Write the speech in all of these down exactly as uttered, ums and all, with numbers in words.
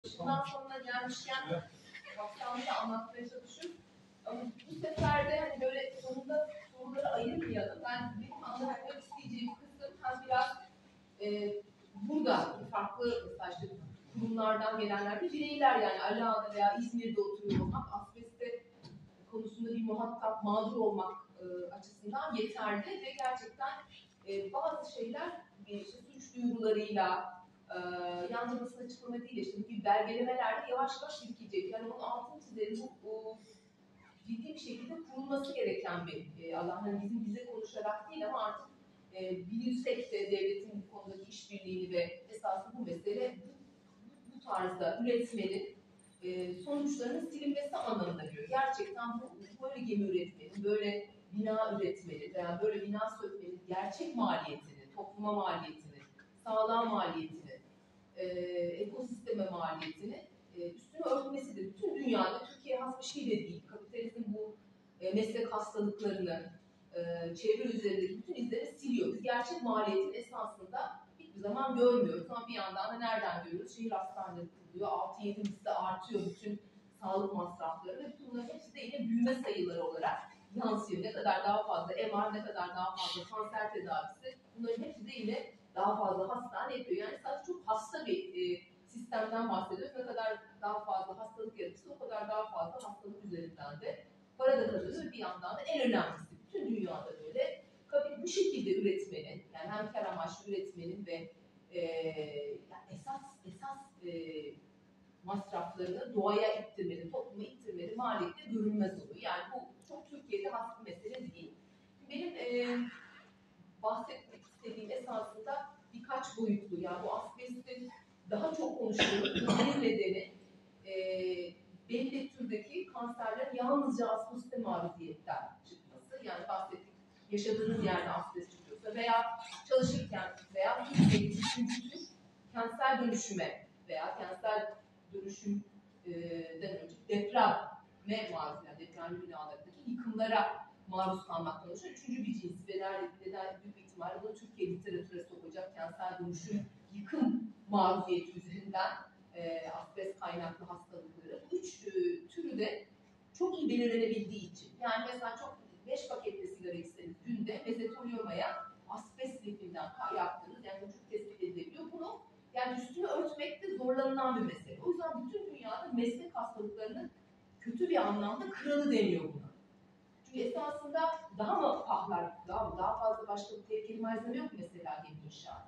Bundan sonuna gelmişken kapsamını da anlatmaya çalışıyorum. Ama bu sefer de hani böyle sonunda soruları ayırmayalım. Ben benim anlatmak isteyeceğim kısım hem biraz e, burada farklı mesela işte kurumlardan gelenler de bireyler yani Ala'da veya İzmir'de oturuyor olmak, asbeste konusunda bir muhatap, mağdur olmak e, açısından yeterli ve gerçekten e, bazı şeyler e, işte suç duyurularıyla Ee, yalnızca basın açıklama değil, işte bir belgelemelerde yavaş yavaş birikecek. Yani onun altını çizelim, bu, bu ciddi bir şekilde kurulması gereken bir e, alan. Hani bizim bize konuşarak değil ama artık e, bilirsek de devletin bu konudaki işbirliğini ve esasında bu mesele bu, bu tarzda üretmenin e, sonuçlarının silinmesi anlamına geliyor. Gerçekten bu böyle gemi üretmenin, böyle bina üretmenin veya böyle bina sökmenin gerçek maliyetini, topluma maliyetini, sağlığa maliyetini, e, ekosisteme maliyetini e, üstünü örtmesidir. Bütün dünyada Türkiye has bir şey de değil. Kapitalizm bu e, meslek hastalıklarını, e, çevre üzerindeki bütün izleri siliyor. Biz gerçek maliyetin esasında hiçbir zaman görmüyoruz. Ama bir yandan da nereden görüyoruz? Şehir hastaneleri kuruluyor. altı yedi misli artıyor bütün sağlık masrafları ve bütün bunların hepsi de yine büyüme sayıları olarak yansıyor. Ne kadar daha fazla M R, ne kadar daha fazla kanser tedavisi, bunların hepsi de yine daha fazla hastane yapıyor. Yani sadece çok hasta bir e, sistemden bahsediyoruz. Ne kadar daha fazla hastalık yaratırsa o kadar daha fazla hastalık üzerinden de para da kazanıyor. Bir yandan da en önemlisi bütün dünyada böyle bu şekilde üretmenin, yani hem kar amaçlı üretmenin ve e, yani esas esas e, masraflarını doğaya ittirmenin, topluma ittirmenin maliyeti görünmez oluyor. Yani bu çok Türkiye'de has bir mesele değil. Benim e, bahsetmek istediğim esasında birkaç boyutlu, yani bu asbestin daha çok konuşuyoruz. Bir nedeni e, belli türdeki kanserlerin yalnızca asbeste maruziyetten çıkması. Yani bahsettik, yaşadığınız yerde asbest çıkıyorsa veya çalışırken veya Türkiye'deki üçüncü tür kanser dönüşüme veya kanser dönüşümden önce depreme maruz, yani depremli binalardaki yıkımlara maruz kalmaktan oluşan üçüncü bir cins ve neden büyük ihtimalle bunu Türkiye literatüre sokacak kanser dönüşüm yıkım maruziyeti üzerinden e, asbest kaynaklı hastalıkları. Üç e, türü de çok iyi belirlenebildiği için. Yani mesela çok beş paketli sigara içseniz günde mezoteliomaya asbest lifinden yaptığınız yani vücut tespit edilebiliyor. Bunu yani üstünü örtmekte zorlanılan bir mesele. O yüzden bütün dünyada meslek hastalıklarının kötü bir anlamda kralı deniyor buna. Çünkü esasında daha mı pahlar, daha mı, daha fazla başka bir tehlikeli malzeme yok mesela gemi inşaat.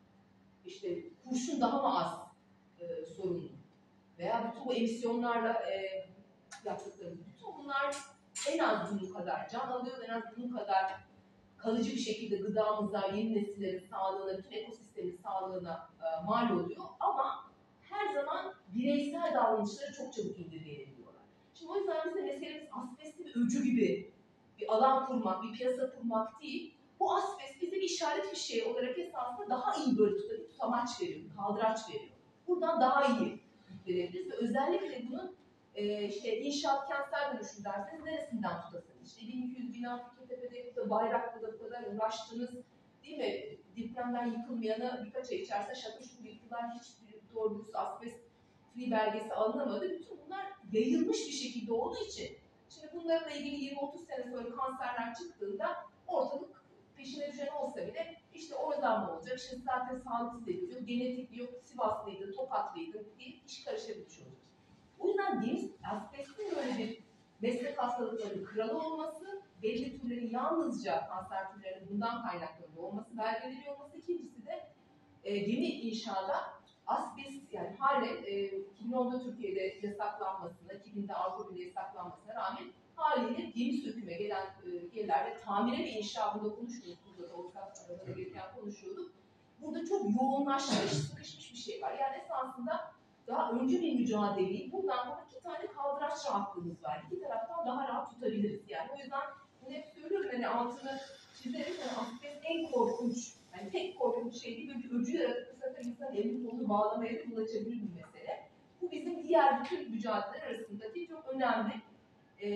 İşte kurşun daha mı az e, sorunlu? Veya bütün bu emisyonlarla e, yaptıklarımız, bütün bunlar en az bunun kadar can alıyor, en az bunun kadar kalıcı bir şekilde gıdamıza, yeni nesillerin sağlığına, bütün ekosistemin sağlığına e, mal oluyor. Ama her zaman bireysel davranışları çok çabuk indirgeyebiliyorlar. Şimdi o yüzden bizim meselemiz asbesti bir öcü gibi bir alan kurmak, bir piyasa kurmak değil. Bu asbest bize bir işaret fişeği olarak esasında daha iyi böyle tutar, tutamaç veriyor, kaldıraç veriyor. Buradan daha iyi yüklenebiliriz ve özellikle bunun e, işte inşaat kentsel dönüşüm derseniz neresinden tutasınız? İşte bin iki yüz bina Fikirtepe'de, Bayraklı'da bu kadar uğraştınız, değil mi? Depremden yıkılmayanı birkaç ay içerisinde şakır şukur yıkılan hiçbir doğru dürüst asbest free belgesi alınamadı. Bütün bunlar yayılmış bir şekilde olduğu için şimdi bunlarla ilgili yirmi otuz sene sonra kanserler çıktığında ortalık peşine düşen olsa bile işte oradan mı olacak? İşte zaten sağlıksız ediliyor, genetikli yok, Sivaslıydı, Tokatlıydı diye iş karışabilmiş olacak. O yüzden deniz asbestin böyle bir meslek hastalıklarının kralı olması, belli türlerin yalnızca kanser türlerinin bundan kaynaklanıyor olması, belgeleniyor olması, ikincisi de e, gemi inşaada asbest yani halen e, iki bin onda Türkiye'de yasaklanmasına, iki binde Avrupa Birliği yasaklanmasına rağmen haliyle gemi söküme gelen e, gemiler ve tamire ve inşa burada konuşuyoruz. Burada da Oğuzhan arasında gelirken konuşuyorduk. Burada çok yoğunlaşmış, sıkışmış bir şey var. Yani esasında daha önce bir mücadeleyi buradan sonra iki tane kaldıraç rahatlığımız var. İki taraftan daha rahat tutabiliriz. Yani o yüzden bunu hep söylüyorum hani altını çizerek hani asbest en korkunç, yani tek korkunç şey değil, böyle bir öcü yaratıp bu sefer insan elini kolunu bağlamaya da ulaşabilir bir mesele. Bu bizim diğer bütün mücadeleler arasındaki çok önemli ee,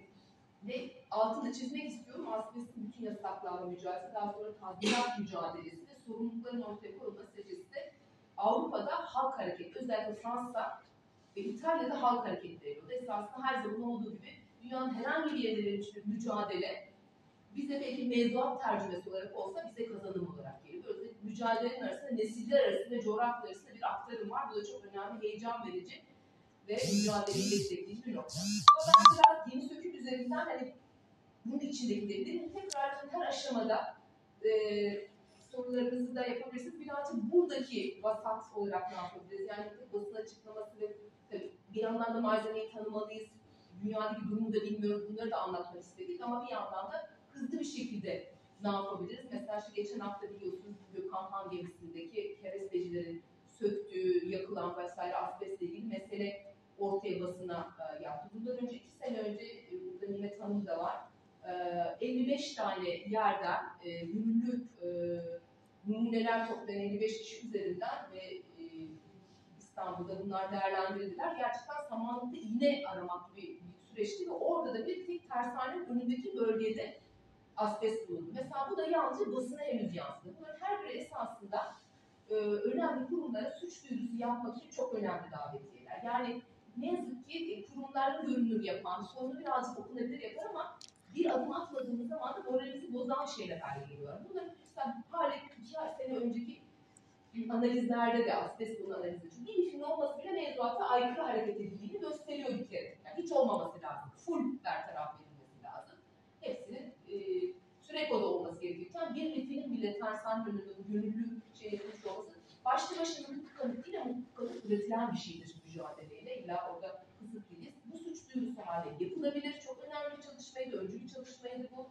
ve altını çizmek istiyorum. Asbestin bütün yasaklarla mücadelesi, daha sonra tazminat mücadelesi ve sorumlulukların ortaya konulma sürecinde Avrupa'da halk hareketi, özellikle Fransa ve İtalya'da halk hareketleri oldu. Esasında her zaman olduğu gibi dünyanın herhangi bir yerinde verilmiş bir mücadele bize belki mevzuat tercümesi olarak olsa bize kazanım olarak geliyor. Böyle mücadelenin arasında nesiller arasında, coğrafya arasında bir aktarım var. Bu da çok önemli, heyecan verici ve mücadeleyi destekleyici bir nokta. Ama ben biraz Yeni Söküm üzerinden hani bunun içindekileri değil, tekrar her aşamada e, sorularınızı da yapabilirsiniz. Birazcık buradaki vasat olarak ne yapabiliriz? Yani basın açıklaması ve tabii bir yandan da malzemeyi tanımalıyız. Dünyadaki durumu da bilmiyoruz. Bunları da anlatmak istedik ama bir yandan da hızlı bir şekilde ne yapabiliriz? Mesela işte geçen hafta biliyorsunuz Gökhan Han gemisindeki kerestecilerin söktüğü, yakılan vesaire asbestle ilgili mesele ortaya basına e, yaptı. Bundan önce iki sene önce e, burada Nimet Hanım da var. E, elli beş tane yerden e, gönüllü e, numuneler toplayan elli beş kişi üzerinden ve e, İstanbul'da bunlar değerlendirildiler. Gerçekten samanlıkta iğne aramak gibi bir süreçti ve orada da bir tek tersanenin önündeki bölgede asbest bulundu. Mesela bu da yalnızca basına henüz yansıdı. Bunların her biri esasında e, önemli kurumlara suç duyurusu yapmak için çok önemli davetiyeler. Yani ne yazık ki e, kurumların görünür yapan, sonu birazcık okunabilir yapar ama bir adım atmadığımız zaman da moralimizi bozan şeyler haline geliyor. Bunların mesela hala iki sene önceki analizlerde de asbest bunun analizi. Çünkü bir film olması bile mevzuata aykırı hareket edildiğini gösteriyor bir kere. Yani hiç olmaması lazım. Full bertaraf edilmesi lazım. Hepsinin e, sürekoda olması gerekirken bir lifinin bile tersan önünde gönüllü şey yapılmış olması başlı başına hukuk kanıt değil ama hukuk kanıt üretilen bir şeydir mücadeleyle. İlla orada kısıt değiliz. Bu suç duyurusu hale yapılabilir. Çok önemli bir çalışmaydı. Öncü bir çalışmaydı bu.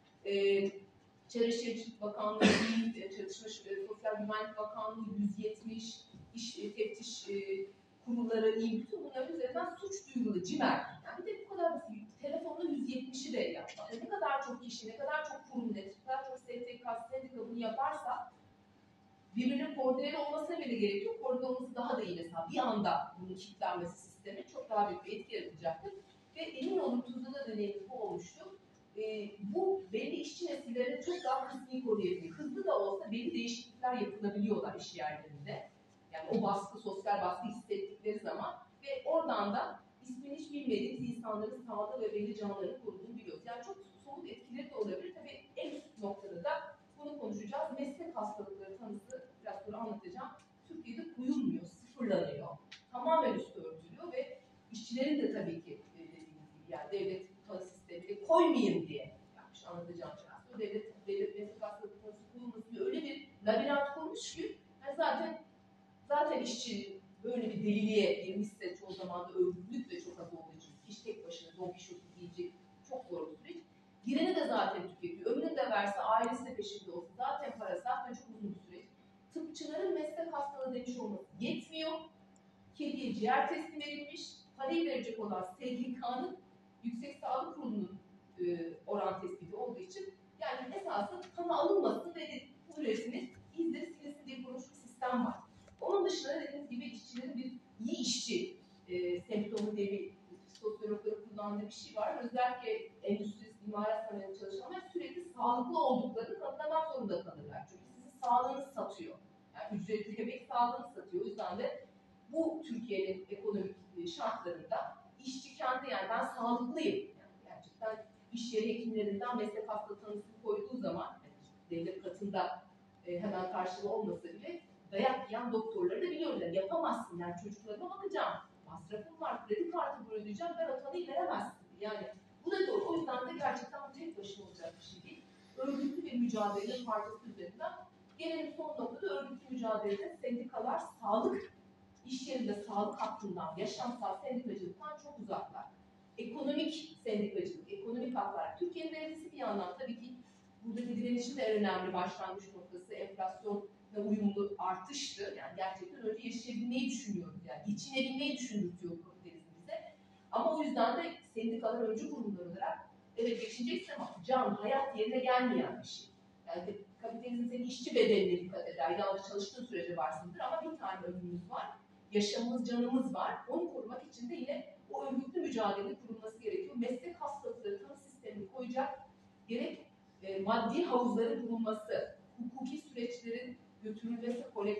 E, Çevre Şehircilik Bakanlığı değil, Çalışma Sosyal Güvenlik Bakanlığı yüz yetmiş, iş teftiş e, kurulları iyi, bütün bunların üzerinden suç duyurulu cimer. Yani bir de bu kadar basit. Telefonda yüz yetmişi de yapmak. Ne kadar çok kişi, ne kadar çok kurum, ne kadar çok S T K, sendika bunu yaparsa birbirinin koordineli olmasına bile gerek yok. Koordineli olması daha da iyi mesela. Bir anda bunun kilitlenmesi sistemi çok daha büyük bir etki yaratacaktır. Ve emin olun Tuzla'da deneyimimiz bu olmuştu. E, bu belli işçi nesillerine çok daha kısmi koruyabilir. Hızlı da olsa belli değişiklikler yapılabiliyorlar iş yerlerinde. Yani o baskı, sosyal baskı hissettikleri zaman ve oradan da ismini hiç bilmediğiniz insanların sağlığı ve belli canlarını koruduğunu biliyoruz. Yani çok somut etkileri de olabilir. Tabii en üst noktada da bunu konuşacağız. Meslek hastalıkları tanısı biraz sonra anlatacağım. Türkiye'de koyulmuyor, sıfırlanıyor. Tamamen üstü örtülüyor ve işçilerin de tabii ki dediğimiz gibi yani devlet tanı sistemiyle koymayayım diye yapmış anlatacağım biraz. Devlet, devlet meslek hastalıkları tanısı koyulması diye öyle bir labirent kurmuş ki yani zaten zaten işçi böyle bir deliliğe girmişse çoğu zaman da örgütlülük de çok az olduğu için iş tek başına Don Quixote diyecek çok zor bir süreç. Gireni de zaten tüketiyor. Ömrünü de verse, ailesi de peşinde olsa zaten para, zaten çok uzun bir süreç. Tıpçıların meslek hastalığı demiş olması yetmiyor. Kediye ciğer teslim edilmiş. Parayı verecek olan S G K'nın Yüksek Sağlık Kurulu'nun e, oran tespiti olduğu için yani esasında kanı alınmasın ve bu üretimi izleri silinsin diye kurulmuş bir sistem var. Onun dışında dediğimiz gibi işçilerin bir iyi işçi e, semptomu diye bir sosyologların kullandığı bir şey var. Özellikle endüstri, imalat sanayinde çalışanlar sürekli sağlıklı olduklarını kanıtlamak zorunda kalırlar. Çünkü sizin sağlığınız satıyor. Yani ücretli emek sağlığını satıyor. O yüzden de bu Türkiye'nin ekonomik şartlarında işçi kendi yani ben sağlıklıyım. Yani gerçekten iş yeri hekimlerinden meslek hastalığı tanısını koyduğu zaman yani devlet katında e, hemen karşılığı olmasa bile dayak yiyen doktorları da biliyorum. Yani yapamazsın yani çocuklarıma bakacağım. Masrafım var, kredi kartı ödeyeceğim, ben o tanıyı veremezsin. Yani bu da doğru. O yüzden de gerçekten bu tek başına olacak bir şey değil. Örgütlü bir mücadelenin parçası üzerinden gelelim son noktada örgütlü mücadelede sendikalar sağlık, iş yerinde sağlık hakkından, yaşamsal sendikacılıktan çok uzaklar. Ekonomik sendikacılık, ekonomik haklar. Türkiye'nin derecesi bir yandan tabii ki buradaki direnişin de en önemli başlangıç noktası enflasyonla uyumlu artıştı. Yani gerçekten önce yaşayabilmeyi düşünüyoruz. Yani geçinebilmeyi düşündürtüyor kapitalizm bize. Ama o yüzden de sendikalar öncü kurumlar olarak evet geçineceksin ama can, hayat yerine gelmeyen bir şey. Yani kapitalizm senin işçi bedenine dikkat eder. Yalnız çalıştığın sürece varsındır ama bir tane ömrümüz var. Yaşamımız, canımız var. Onu korumak için de yine o örgütlü mücadele kurulması gerekiyor. Meslek hastalıkları tanı sistemini koyacak gerek e, maddi havuzların bulunması, hukuki süreçlerin götürülmesi, kolektif götürülmesi,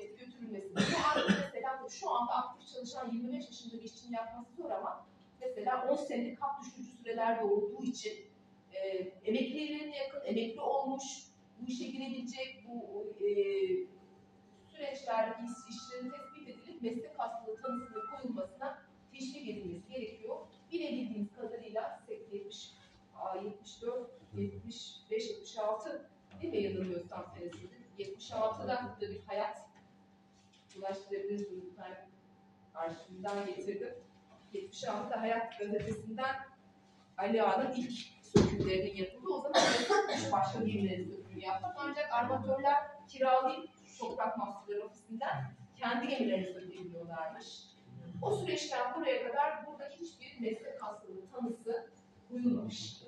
büyütülmesi. Bu artık mesela şu anda aktif çalışan yirmi beş yaşında bir işçinin yapması zor ama mesela on senelik hap düşürücü sürelerde olduğu için e, emeklilerine yakın, emekli olmuş, bu işe girebilecek, bu e, süreçlerdeki işçilerin tespit edilip meslek hastalığı tanısının koyulmasına teşvik edilmesi gerekiyor. Bilebildiğimiz kadarıyla yetmiş, yetmiş dört, yetmiş beş, yetmiş altı değil mi yanılmıyorsam senesinde? yetmiş altıda da bir hayat ulaştırabiliriz bunu arşivimden getirdim. yetmiş altıda Hayat gazetesinden Ali Ağa'nın ilk sökümlerinin yapıldı. O zaman başka gemilerin sökümünü yaptık. Ancak armatörler kiralayıp Toprak Mahsulleri Ofisi'nden kendi gemilerini sökebiliyorlarmış. O süreçten buraya kadar burada hiçbir meslek hastalığı tanısı koyulmamış.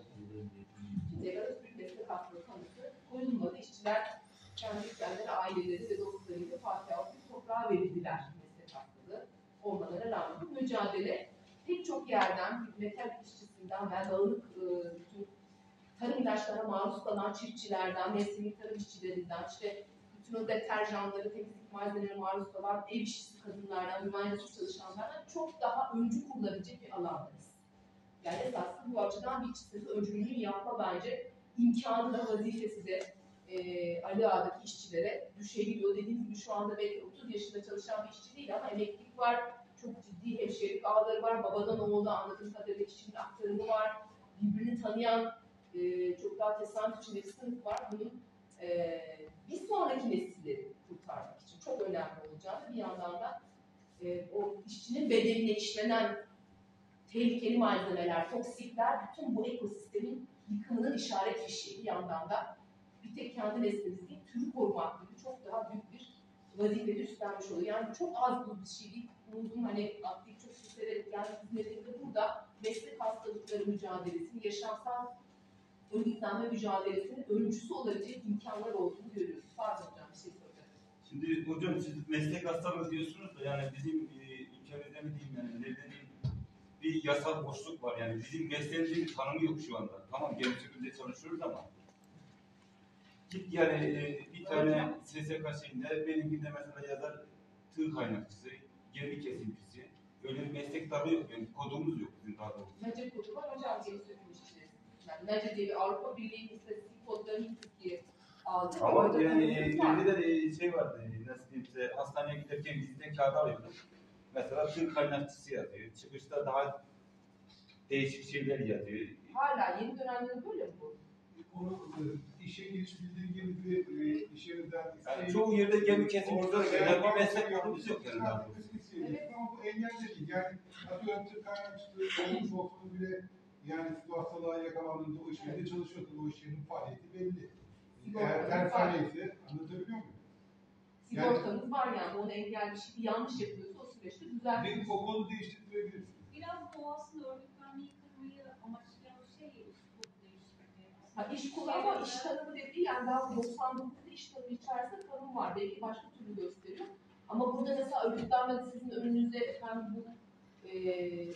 Şimdiye kadar hiçbir meslek hastalığı tanısı koyulmadı. İşçiler kendi kendileri, aileleri ve dostlarıyla Fatih Altın toprağa verildiler meslek hastalığı olmalarına rağmen. Bu mücadele pek çok yerden, metal işçisinden ve dağınık e, bütün tarım ilaçlarına maruz kalan çiftçilerden, mevsimlik tarım işçilerinden, işte bütün o deterjanları, temizlik malzemelerine maruz kalan ev işçisi kadınlardan, güvenlik çalışanlardan çok daha öncü kullanabilecek bir alandayız. Yani esasında bu açıdan bir işçisinin öncülüğünü yapma bence imkanı da vazifesi de e, Ali Ağa'daki işçilere düşebiliyor. Dediğim gibi şu anda belki otuz yaşında çalışan bir işçi değil ama emeklilik var, çok ciddi hemşirelik ağları var, babadan oğula anladığım kadarıyla işçinin aktarımı var, birbirini tanıyan e, çok daha tesadüf içinde bir sınıf var. Bunun e, bir sonraki nesilleri kurtarmak için çok önemli olacağını, bir yandan da e, o işçinin bedenine işlenen tehlikeli malzemeler, toksikler, bütün bu ekosistemin yıkımının işaret fişi. Bir yandan da bir tek kendi neslimiz değil, türü korumak gibi çok daha büyük bir vazifede üstlenmiş oluyor. Yani çok az bir şey değil. Umudum hani aktif çok süslerek yani hizmetinde burada meslek hastalıkları mücadelesini, yaşamsal örgütlenme mücadelesinin öncüsü olabilecek imkanlar olduğunu görüyoruz. Pardon hocam, bir şey soracağım. Şimdi hocam siz meslek hastalığı diyorsunuz da yani bizim e, ülkemizde mi diyeyim yani nerede diyeyim bir yasal boşluk var yani bizim mesleğimizin bir tanımı yok şu anda. Tamam gençlikte çalışıyoruz ama git yani e, bir tane S S K şeyinde benimkinde mesela yazar tığ kaynakçısı, gemi kesintisi öyle bir meslek tabi yok yani kodumuz yok bizim daha doğrusu. Nece kodu var hocam geri sökülmüş işte. Yani Nece diye bir Avrupa Birliği'nin istatistik kodlarını Türkiye aldı. Ama yani evde de şey vardı nasıl diyeyim size hastaneye giderken bizden kağıt alıyorduk. Mesela tığ kaynakçısı yazıyor. Çıkışta daha değişik şeyler yazıyor. Hala yeni dönemde böyle mi bu? Onu e, işe giriş bildirgenizi e, iş yerinden Yani çoğu yerde gemi kesimizde yani bir meslek yolumuz yok yani. Evet. Ama bu engel değil. Yani atıyorum tır kaynakçılığı olmuş olsun bile yani su hastalığa yakalandığında o iş yerinde çalışıyorsun. O iş yerinin faaliyeti belli. Eğer tersane ise anlatabiliyor muyum? Sigortanız yani, var yani onu engel bir şey, bir yanlış yapıyorsa o süreçte düzeltiyorsunuz. O konu değiştirebilirsiniz. Biraz doğasını örgütlenmeyi kırmayı amaçlayan şey iş kolu değiştirmeyi. Ha, iş kolu ama iş tanımı dediği yani daha doksan dokuzda iş tanımı içerisinde tanım var. Belki başka türlü gösteriyor. Ama burada mesela örgütlenmede sizin önünüzde efendim bu e,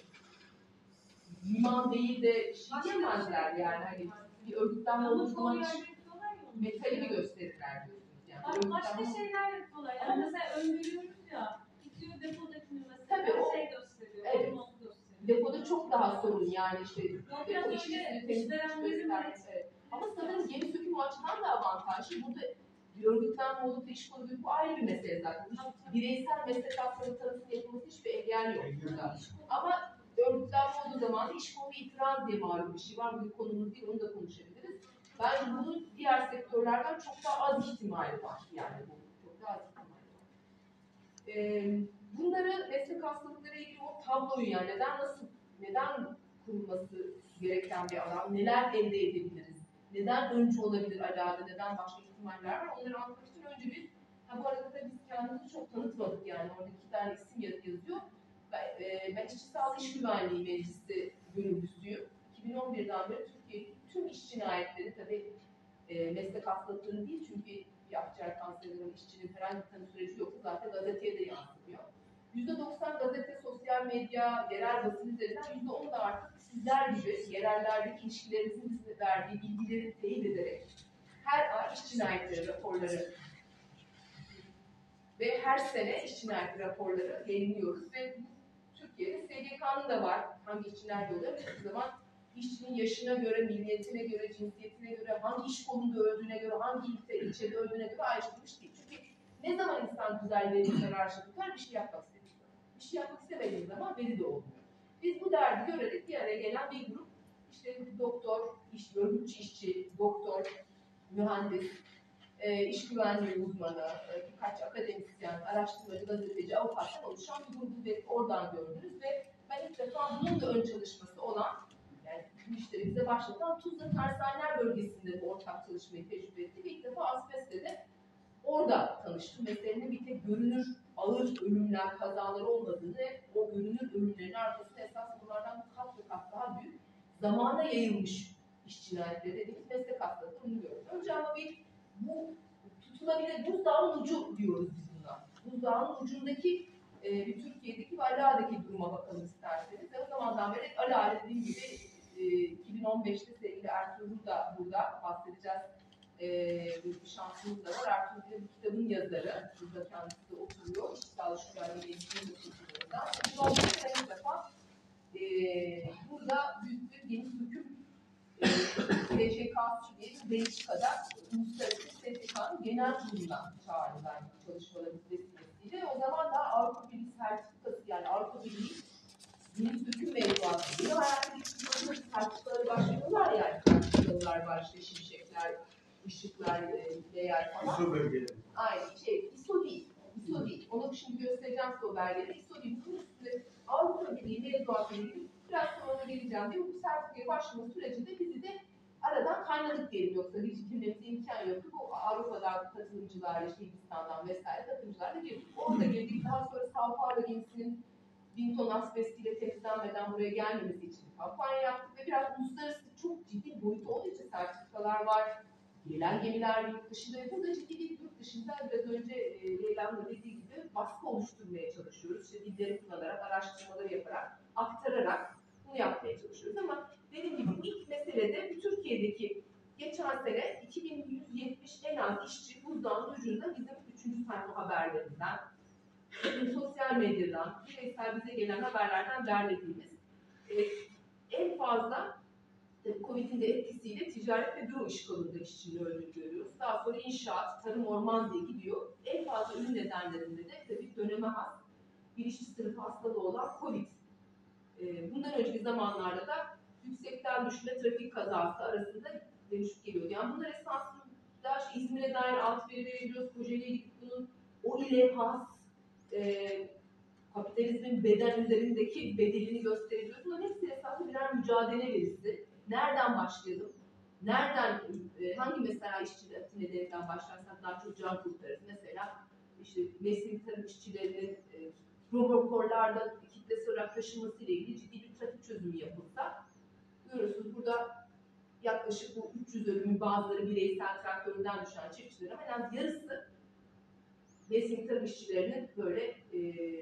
liman değil de şey diyemezler yani hani bir örgütlenme olduğu zaman metali mi gösterirler diyorsunuz yani. Bak, başka şeyler yapıyorlar. Yani mesela öngörüyoruz ya, gidiyor depodakini mesela tabii o, şey gösteriyor, evet. onu gösteriyor. Depoda çok daha sorun yani işte Biraz depo öyle işçisini temizlik göstermesi. evet. Ama sanırım gemi sökümü açıdan da avantajlı. Burada bir örgütlenme olup iş kolu bu ayrı bir mesele zaten. Bireysel meslek hakları tanısının yapılması hiçbir engel yok burada. Ama örgütlenme olduğu zaman da iş kolu itiraz diye malum bir şey var. Bu konumuz değil, onu da konuşabiliriz. Bence bunun diğer sektörlerden çok daha az ihtimali var. Yani bu çok daha az ihtimali var. Ee, bunları meslek hastalıkları ilgili o tabloyu yani neden nasıl, neden kurulması gereken bir alan, neler elde edebiliriz, neden öncü olabilir alada, neden başka ihtimaller var, onları anlatmak için önce bir, ha bu arada da biz kendimizi çok tanıtmadık yani, orada iki tane isim yazıyor. Ben, e, ben İşçi Sağlığı İş Güvenliği Meclisi gönüllüsüyüm. iki bin on birden beri Türkiye'deki tüm iş cinayetleri, tabii e, meslek hastalıkları değil çünkü bir akciğer kanseri işçinin herhangi bir tanı süreci yoksa zaten gazeteye de yansımıyor. yüzde doksan gazete, sosyal medya, yerel basın üzerinden yüzde on da artık sizler gibi yerellerdeki ilişkilerinizin bize verdiği bilgileri teyit ederek her ay iş cinayetleri raporları Ve her sene iş cinayeti raporları yayınlıyoruz ve Türkiye'de S G K'nın da var. Hangi iş cinayeti oluyor? Hiçbir zaman işçinin yaşına göre, milliyetine göre, cinsiyetine göre, hangi iş kolunda öldüğüne göre, hangi ilçe, ilçede öldüğüne göre ayrıştırmış değil. Çünkü ne zaman insan güzel veri karşı tutar, bir şey yapmak istediği zaman. Bir şey yapmak istemediği zaman veri de olmuyor. Biz bu derdi görerek bir araya gelen bir grup, işte doktor, iş, örgütçü işçi, doktor, mühendis, e, iş güvenliği uzmanı, e, birkaç akademisyen, araştırmacı, gazeteci, avukattan oluşan bir grubu ve oradan gördünüz ve ben ilk defa bunun da ön çalışması olan, yani bu işleri bize başlatan Tuzla Tersaneler bölgesinde bu ortak çalışmayı tecrübe ettik. İlk defa asbestle de orada tanıştım. Meselenin bir tek görünür ağır ölümler, kazalar olmadığını ve o görünür ölümlerin arkasında esas bunlardan kat ve kat daha büyük zamana yayılmış iş cinayetleri dediğimiz meslek hastalığı bunu gördüm. Önce ama bir bu tutulabilir buzdağının ucu diyoruz biz buna. Buzdağının ucundaki e, bir Türkiye'deki ve Ala'daki duruma bakalım isterseniz. Ve o zamandan beri Ala dediğim gibi e, iki bin on beşte sevgili Ertuğrul da burada bahsedeceğiz. E, bir şansımız da var. Ertuğrul de bu kitabın yazarı. Burada kendisi de oturuyor. İşsal Şura'nın eğitim okulunda. iki bin on beşte ilk defa e, burada büyük bir geniş hüküm S J K'sı diye Belçika'da Uluslararası S J K'nın genel kuruluna çağrılan çalışmalarımız vesilesiyle o zaman da Avrupa Birliği sertifikası yani Avrupa Birliği Yeni Hüküm Mevzuatı diye hayatı geçirdiğinde sertifikaları başlıyorlar yani sertifikalar var işte şimşekler, ışıklar, değer falan. İso belgeleri. Aynen şey I S O değil. I S O değil. Onu şimdi göstereceğim size o belgeleri. I S O değil. Bunun üstünde Avrupa Birliği mevzuatı ilgili biraz sonra da geleceğim diye bu sertifikaya başlama sürecinde bizi de aradan kaynadık diyelim yoksa hiç girmemize imkan yoktu. Bu Avrupa'dan katılımcılarla, işte Hindistan'dan vesaire katılımcılarla girdik. Orada girdik. Daha sonra Sao Paulo gemisinin bin ton asbestiyle temizlenmeden buraya gelmemesi için kampanya yaptık ve biraz uluslararası çok ciddi boyut olduğu için sertifikalar var. Gelen gemiler yurt dışında ve burada ciddi bir yurt dışında biraz önce e, Leyla'nın dediği gibi baskı oluşturmaya çalışıyoruz. İşte dilleri kullanarak, araştırmaları yaparak, aktararak bunu yapmaya çalışıyoruz. Ama dediğim gibi ilk meselede Türkiye'deki geçen sene iki bin yüz yetmiş en az işçi buzdağının ucunda bizim üçüncü sayfa haberlerinden, bizim sosyal medyadan, bireysel bize gelen haberlerden derlediğimiz e, en fazla Covid'in de etkisiyle ticaret ve büro iş kolunda işçinin öldüğünü görüyoruz. Daha sonra inşaat, tarım, orman diye gidiyor. En fazla ölüm nedenlerinde de tabii döneme has bir işçi sınıfı hastalığı olan Covid. Ee, bundan önceki zamanlarda da yüksekten düşme, trafik kazası arasında dönüşüp geliyordu. Yani bunlar esasında işte İzmir'e dair alt veri verebiliyoruz. Kocaeli'ye gidip bunun o ile has e, kapitalizmin beden üzerindeki bedelini gösterebiliyoruz. Bunların hepsi esasında birer mücadele verisi. Nereden başlayalım? Nereden, e, hangi mesela işçi nedeninden başlarsak daha çok can kurtarırız? Mesela işte mesleki tarım işçilerinin e, robokorlarda kitlesi olarak taşınması ile ilgili ciddi bir trafik çözümü yapılsa, görüyorsunuz burada yaklaşık bu üç yüz ölümün bazıları bireysel traktöründen düşen çiftçilerin en az yarısı mesleki tarım işçilerinin böyle e,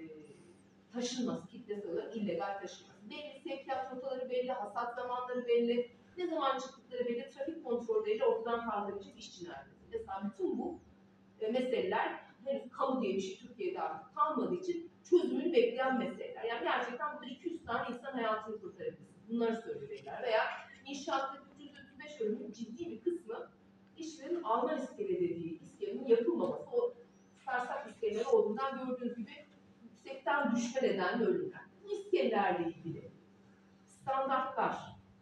taşınması, kitlesi olarak illegal taşınması. Belli sevkiyat rotaları belli, hasat zamanları belli, ne zaman çıktıkları belli, trafik kontrolleriyle ortadan kaldırabilecek iş cinayeti. Mesela bütün bu e, meseleler henüz kamu diye bir şey Türkiye'de artık kalmadığı için çözümünü bekleyen meseleler. Yani gerçekten burada iki yüz tane insan hayatını kurtarabilirsiniz. Bunları söylüyorlar. Veya inşaatta üç yüz otuz beş ölümün ciddi bir kısmı işlerin Alman iskele dediği iskelenin yapılmaması, o sarsak iskeleleri olduğundan gördüğünüz gibi yüksekten düşme nedenli ölümler. Bu iskelelerle ilgili standartlar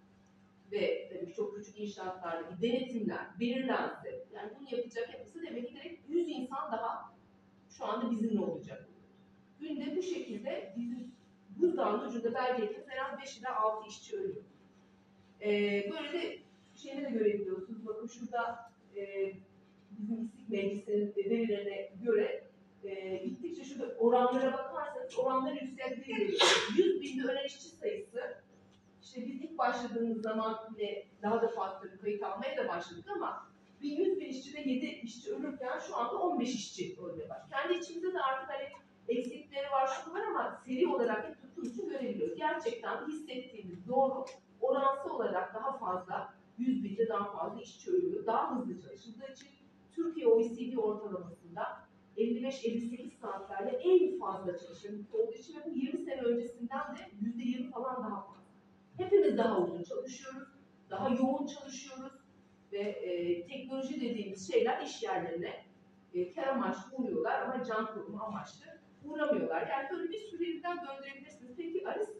ve tabii çok küçük inşaatlarda denetimler belirlense, yani bunu yapacak yapısı demek ki direkt yüz insan daha şu anda bizimle olacak. Günde bu şekilde bizim buzdağının ucunda belgelerimiz en az beş ila altı işçi ölüyor. Ee, böyle de şeyleri de görebiliyorsunuz. Bakın şurada e, bizim İstik Meclisi'nin verilerine göre e, gittikçe şurada oranlara bakarsanız oranları yükseldiği görüyoruz. yüz binde ölen işçi sayısı, işte biz ilk başladığımız zaman yine daha da fazla bir kayıt almaya da başladık ama bir yüz bin işçide yedi işçi ölürken şu anda on beş işçi ölmeye başladı. Kendi içimizde de artık hani eksikleri var, şu var ama seri olarak hep tuttuğumuz için görebiliyoruz. Gerçekten hissettiğimiz doğru, oransal olarak daha fazla, yüz binde daha fazla işçi ölüyor. Daha hızlı çalışıldığı için Türkiye O E C D ortalamasında elli beş elli sekiz saatlerde en fazla çalışan olduğu için ve bu yirmi sene öncesinden de yüzde yirmi falan daha fazla. Hepimiz daha uzun çalışıyoruz, daha yoğun çalışıyoruz ve e, teknoloji dediğimiz şeyler iş yerlerine e, kar amaçlı uğruyorlar ama can koruma amaçlı uğramıyorlar. Yani böyle bir sürü yerden döndürebilirsiniz. Peki Ali,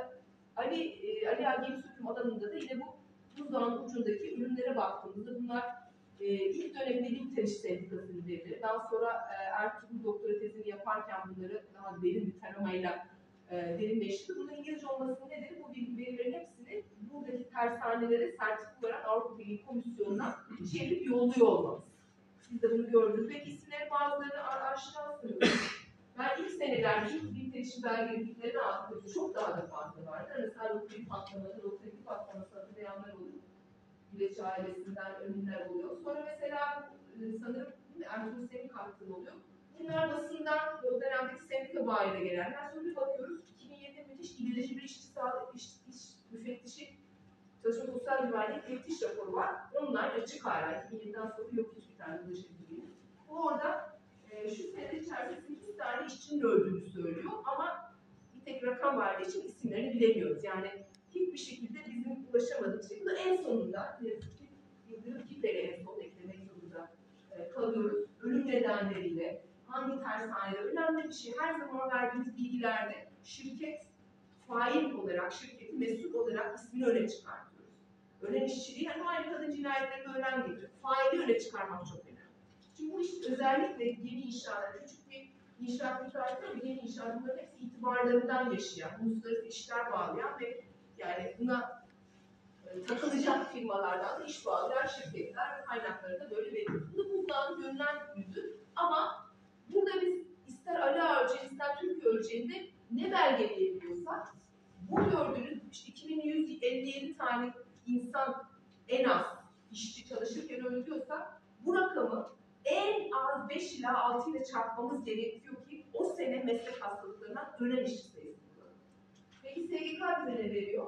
Ali, e, Ali Ağa Gemi Söküm alanında da yine bu buzdağının ucundaki ürünlere baktığımızda bunlar e, ilk döneminde İlk Sendikası'nın verileri. Daha sonra e, Ertuğrul doktora tezini yaparken bunları daha derin bir taramayla e, derinleştirdi. Bunun İngilizce olmasının nedeni bu verilerin hepsini buradaki tersanelere sertifika veren Avrupa Birliği Komisyonu'na çevirip yolluyor olmamız. Siz de bunu gördünüz. Peki isimleri bazılarını aşinasınız. Ben ilk senelerde ilk bir teşhis belgelediklerini anlatıyorum. Çok daha da fazla vardı. Mesela lokal patlamaları, lokal patlaması hatırlayanlar olur. Güleç ailesinden ölümler oluyor. Sonra mesela sanırım Ertuğrul Semih hakkında oluyor. Bunlar basından o dönemdeki sendika bağıyla gelenler. Sonra bir bakıyoruz iki bin yedide müthiş ilerici bir işçi sağlık, iş, iş müfettişi, Çalışma Sosyal Güvenlik teftiş raporu var. Onlar açık hala. iki bin yediden sonra yok hiçbir tane ulaşabildiğimiz. Orada e, şu sene içerisinde sekiz tane işçinin öldüğünü söylüyor ama bir tek rakam verdiği için isimlerini bilemiyoruz. Yani hiçbir şekilde bizim ulaşamadığımız şey. Bu da en sonunda Yıldırım Kiper'e en son eklemek zorunda e, kalıyoruz. Ölüm nedenleriyle, hangi tersanede, önemli bir şey. Her zaman verdiğimiz bilgilerde şirket fail olarak, şirketi mesul olarak ismini öne çıkartıyoruz. Ölen işçiliği, yani aynı kadın cinayetlerinde ölen gibi. Faili öne çıkarmak çok önemli. Çünkü bu iş özellikle gemi inşaatları, küçük bir inşaat müteahhiti ama gemi inşaatların hepsi itibarlarından yaşayan, uluslararası işler bağlayan ve yani buna e, takılacak firmalardan da iş bağlayan şirketler ve kaynakları da böyle veriyoruz. Bu da buzdağının görünen yüzü ama burada biz ister Ali Ağa ölçeği, ister Türkiye ölçeğinde ne belgeleyebiliyorsak bu gördüğünüz işte iki bin yüz elli yedi tane insan en az işçi çalışırken öldürüyorsa bu rakamı en az beş ila altı ile çarpmamız gerekiyor ki o sene meslek hastalıklarından ölen işçi sayısı bulalım. Peki S G K bize ne veriyor?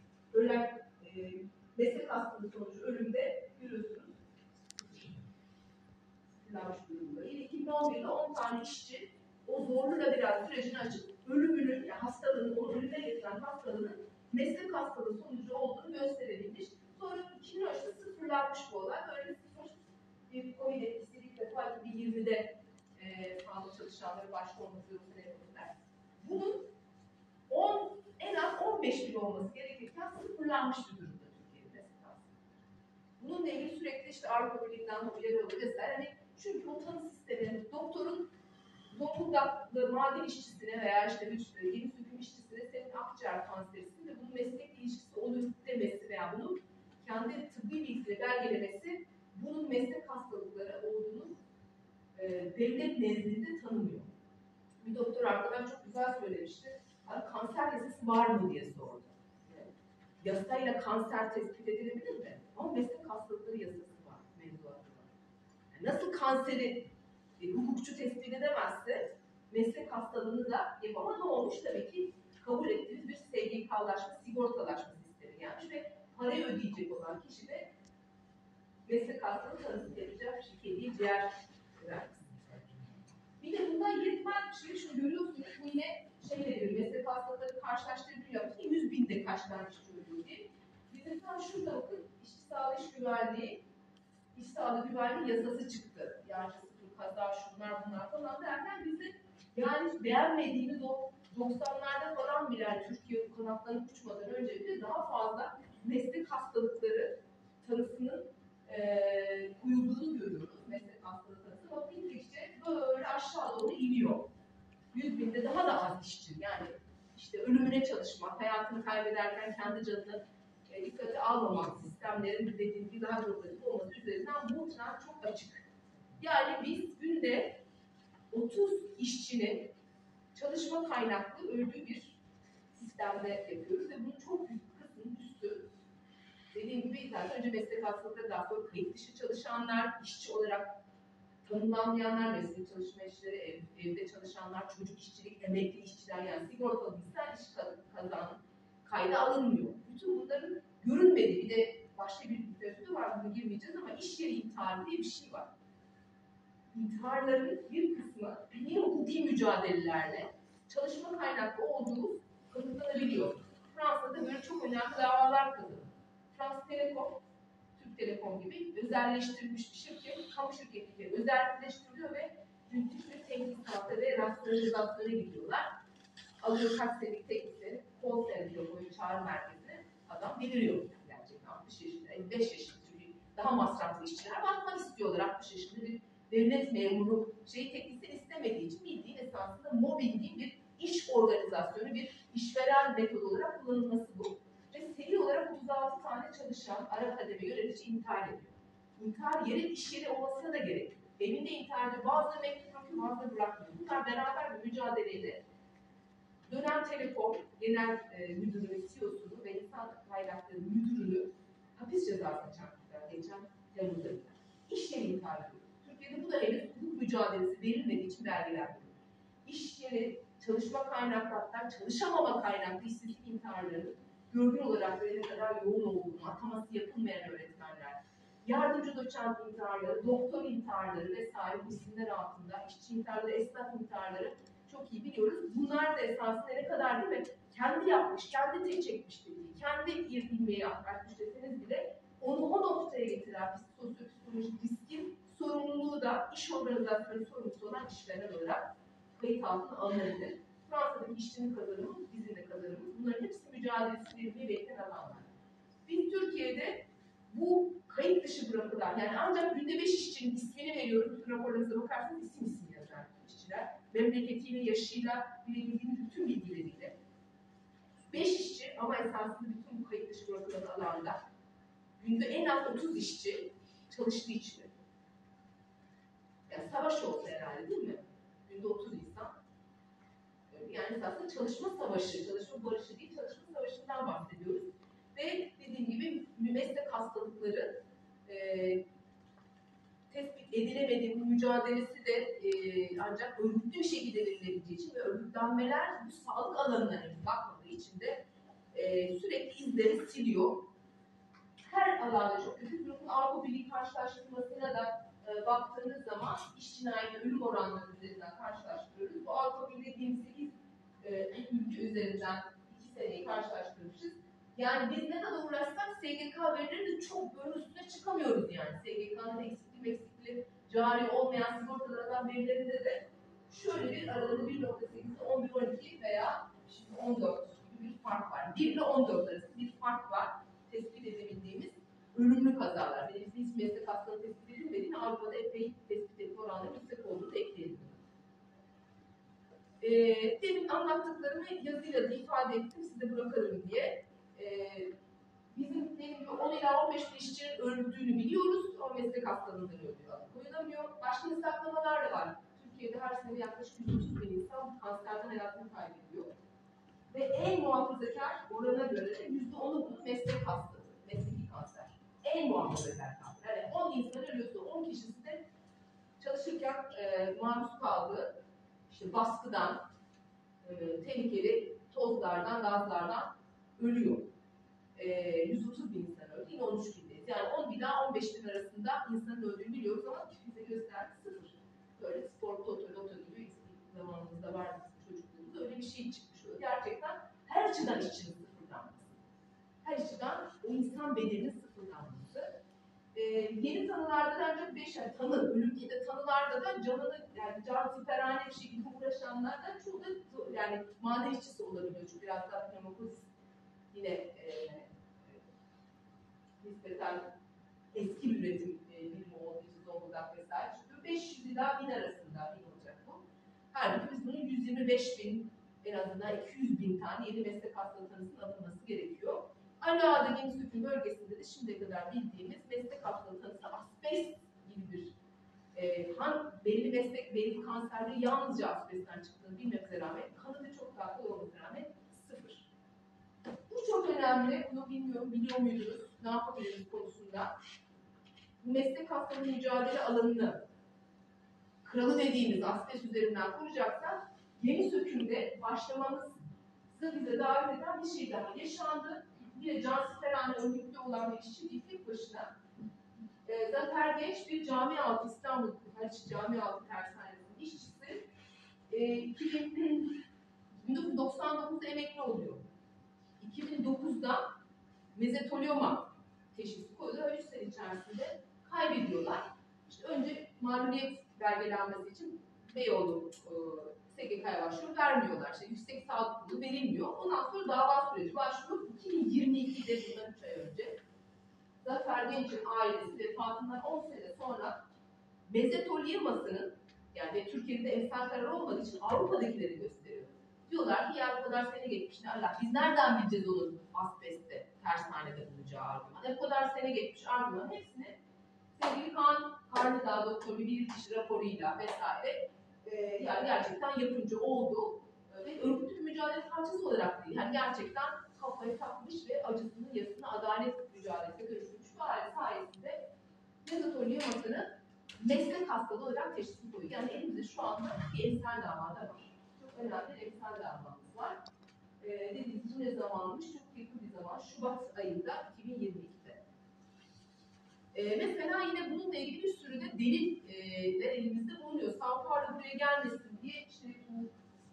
Ölen e, meslek hastalığı sonucu ölümde görüyorsunuz. iki bin on birde on tane işçi o zorlu labirent sürecini açıp ölümünün, yani hastalığın, o ölüme getiren hastalığın meslek hastalığı sonucu olduğunu gösterebilmiş. Sonra iki bin üçte sıfırlanmış bu olay. Böyle sıfır bir Covid etkisi ilk defa iki bin yirmide e, sağlık çalışanları başta olmak üzere yapılmışlar. Bunun on, en az on beş bin olması gerekirken sıfırlanmış bir durumda Türkiye'de meslek hastalığı. Bununla ilgili sürekli işte Avrupa Birliği'nden uyarı alıyor vesaire. Hani çünkü o tanı sistemi, doktorun Zonguldak'ta maden işçisine veya işte bir gemi söküm işçisine senin akciğer kanserisin ve bunun meslek ilişkisi olur demesi veya bunun kendi tıbbi bilgiyle belgelemesi bunun meslek hastalıkları olduğunu e, devlet nezdinde tanımıyor. Bir doktor arkadaş çok güzel söylemişti. Kanser yasası var mı diye sordu. Yani, yasayla kanser tespit edilebilir mi? Ama meslek hastalıkları yasası var, mevzuatı var. Yani nasıl kanseri e, hukukçu tespit edemezse meslek hastalığını da yapamaz. Ne olmuş? Tabii ki kabul ettiğimiz bir S G K'laşma, sigortalaşma sistemi gelmiş ve parayı ödeyecek olan kişi de meslek hastalığı tanısı yapacak şirketi ciğer vergisi. Bir de bundan yetmez bir şey. Şunu görüyorsunuz. Bu yine şey veriyor. Meslek hastalıkları karşılaştırabiliyor. yüz binde kaç tane kişi ölüyor diye. Bizim tam şurada bakın. İşçi sağlığı iş güvenliği, iş sağlığı güvenliği yasası çıktı. Yani kaza, şunlar bunlar falan derken biz de yani beğenmediğimiz o doksanlarda falan bile yani Türkiye kanatlarını uçmadan önce bile daha fazla meslek hastalıkları tanısının e, koyulduğunu görüyoruz. Meslek hastalığı tanısı. Ama bildikçe böyle aşağı doğru iniyor. Yüz binde daha da az işçi. Yani işte ölümüne çalışmak, hayatını kaybederken kendi canını e, dikkate almamak, sistemlerin dediğim gibi daha bürokratik olması üzerinden bu trend çok açık. Yani biz günde otuz işçinin çalışma kaynaklı öldüğü bir sistemde yapıyoruz ve bunun çok büyük kısmının üstü dediğim gibi zaten önce meslek hastalıkları daha sonra kayıt dışı çalışanlar, işçi olarak tanımlanmayanlar, meslek çalışma işleri, ev, evde çalışanlar, çocuk işçilik, emekli işçiler yani sigortalı bizler iş kazanı kayda alınmıyor. Bütün bunların görünmediği bir de başka bir literatürü var, buna girmeyeceğiz ama iş yeri intihali diye bir şey var. intiharların bir kısmı yine hukuki mücadelelerle çalışma kaynaklı olduğu kanıtlanabiliyor. Fransa'da böyle çok önemli davalar kazandı. Frans Telekom, Türk Telekom gibi özelleştirilmiş bir şirket, kamu şirketi gibi özelleştiriliyor ve müthiş bir tenkisata ve rasyonalizasyona gidiyorlar. Alıyor kaç senelik teknikleri, call center diyor, boyun çağrı merkezine adam beliriyor. Gerçekten altmış yaşında, elli beş yaşında bir daha masraflı işçiler bakmak istiyorlar. altmış yaşında bir devlet memuru şeyi teknisyen istemediği için bildiğin esasında mobbingin bir iş organizasyonu, bir işveren metodu olarak kullanılması bu. Ve seri olarak otuz altı tane çalışan ara kademe yönetici intihar ediyor. İntihar yeri iş yeri olmasına da gerek yok. Evinde intihar ediyor. Bazıları mektup bırakıyor, bazıları bırakmıyor. Bunlar beraber bir mücadeleyle Dönem Telekom Genel e, Müdürü'nün C E O'sunu ve insan kaynakları müdürünü hapis cezasına çarptılar geçen Temmuz'da. İş yeri intihar ediyor. Türkiye'de bu da henüz hukuk mücadelesi verilmediği için belgelenmiyor. İş yeri, çalışma kaynaklarından çalışamama kaynaklı işsizlik intiharlarının görgün olarak böyle ne kadar yoğun olduğunu, ataması yapılmayan öğretmenler, yardımcı doçent intiharları, doktor intiharları vesaire bu isimler altında, işçi intiharları, esnaf intiharları çok iyi biliyoruz. Bunlar da esasında ne kadar değil mi? Kendi yapmış, kendi tek çekmiş dediği, kendi ilmeği atmış deseniz bile onu o noktaya getiren sosyopsikolojik riskin sorumluluğu da iş organizasyonu sorumlusu olan işveren olarak kayıt altına alınabilir. Fransa'daki işçinin kazanımı, bizim de kazanımımız. Bunların hepsi mücadelesi verilmeyi bekleyen alanlar. Biz Türkiye'de bu kayıt dışı bırakılan, yani ancak günde beş işçinin ismini veriyoruz. Bütün raporlarınıza bakarsanız isim isim yazar işçiler. Memleketiyle, yaşıyla, bilebildiğimiz bütün bilgileriyle. beş işçi ama esasında bütün bu kayıt dışı bırakılan alanda günde en az otuz işçi çalıştığı için. Yani savaş olsa herhalde değil mi? Günde otuz insan. Yani esasında çalışma savaşı, çalışma barışı değil, çalışma savaşından bahsediyoruz. Ve dediğim gibi meslek hastalıkları e, tespit edilemediği mücadelesi de e, ancak örgütlü bir şekilde verilebileceği için ve örgütlenmeler bu sağlık alanına bakmadığı için de e, sürekli izleri siliyor. Her alanda çok kötü durumun Avrupa Birliği karşılaştırmasına da e, baktığınız zaman iş cinayeti ölüm oranları üzerinden karşılaştırıyoruz. Bu Avrupa Birliği yirmi sekiz e, ülke üzerinden iki seneyi karşılaştırmışız. Yani biz ne kadar uğraşsak S G K verileri de çok böyle üstüne çıkamıyoruz yani. S G K'nın eksikli eksikli cari olmayan sigortalardan verilerinde de şöyle bir arada bir nokta sekiz, on bir, on iki veya şimdi on dört gibi bir fark var. bir ile on dört arasında bir fark var. Tespit edebildiğimiz ölümlü kazalar. Benim hiç meslek hastalığı tespit edilmediğini Avrupa'da epey tespit edilme oranları yüksek olduğunu da ekleyelim. E, demin anlattıklarımı yazıyla da ifade ettim, size bırakalım diye. E, bizim benim gibi on ila on beş bin işçinin öldüğünü biliyoruz. O meslek hastalığından ölüyor. Koyulamıyor. Başka hesaplamalar da var. Türkiye'de her sene yaklaşık yüz otuz bin insan kanserden hayatını kaybediyor. Ve en muhafazakar orana göre yüzde onu bunun meslek hastalığı, mesleki kanser. En muhafazakar kanser. Yani on insan ölüyorsa on kişisi de çalışırken e, maruz kaldığı işte baskıdan, e, tehlikeli tozlardan, gazlardan ölüyor. E, yüz otuz bin insan öldü. Yine on üç bindeyiz. Yani on ila on beş bin arasında insanın öldüğünü biliyoruz ama bize gösterdi sıfır. Böyle spor, toto, loto gibi zamanımızda var bizim çocukluğumuzda öyle bir şey çıkmış oluyor. Gerçekten her açıdan işçinin sıfırlanması. Her açıdan o insan bedeninin sıfırlanması. Ee, yeni tanılarda da ancak beş yani tanı, ölüm değil de tanılarda da canını yani can siperhane bir şekilde uğraşanlardan çoğu da yani maden işçisi olabiliyor. Çünkü biraz daha pneumokozis yine e, e, nispeten eski bir üretim e, bilimi olduğu için Zonguldak vesaire. Çünkü beş yüz ila bin arasında bin olacak bu. Halbuki biz bunun yüz yirmi beş bin en azından iki yüz bin tane yeni meslek hastalığı tanısının alınması gerekiyor. Ala dediğimiz hüküm bölgesinde de şimdiye kadar bildiğimiz meslek hastalığı tanısı asbest gibi bir e, han, belli meslek, belli kanserleri yalnızca asbestten çıktığını bilmemize rağmen kanıda çok daha kolay olmasına rağmen sıfır. Bu çok önemli. Bunu bilmiyorum, biliyor muydunuz? Ne yapabiliriz konusunda? Bu meslek hastalığı mücadele alanını kralı dediğimiz asbest üzerinden kuracaksak yeni sökümde başlamamızı bize davet eden bir şey daha yaşandı. Yine cansiperhane örgütlü olan bir işçi değil tek başına e, E, Zafer Genç bir camialtı İstanbul Haliç Camialtı Tersanesi'nin işçisi. E, iki bin doksan dokuzda emekli oluyor. iki bin dokuzda mezotelioma teşhisi koyuyorlar. üç sene içerisinde kaybediyorlar. İşte önce mağlubiyet belgelenmesi için Beyoğlu e, S G K'ya başvuru vermiyorlar. İşte yüksek sağlık kurulu verilmiyor. Ondan sonra dava süreci başlıyor. iki bin yirmi ikide bundan üç ay önce Zafer Genç'in ailesi vefatından on sene sonra mezotelioma'sının, yani Türkiye'de emsal karar olmadığı için Avrupa'dakileri gösteriyor. Diyorlar ki ya bu kadar sene geçmiş, ne Allah, biz nereden bileceğiz onun asbestte, tersanede bulacağı argüman. Ya bu kadar sene geçmiş argüman hepsini sevgili Kaan Karnıdağ doktor bir bilirkişi raporuyla vesaire e, yani gerçekten yapınca oldu ve örgütlü bir mücadele parçası olarak değil. Yani gerçekten kafayı takmış ve acısını, yasını adalet mücadelesine dönüştürmüş bu hali sayesinde mezotelioma'sını meslek hastalığı olarak teşhis koyuyor. Yani elimizde şu anda bir emsal davada var. Çok önemli bir emsal davamız var. Ee, dediğimiz gibi ne zamanmış? Çok yakın bir zaman. Şubat ayında iki bin yirmi ikide. Ee, mesela yine bununla ilgili bir sürü de deliller elimizde bulunuyor. Sao Paulo buraya gelmesin diye işte bu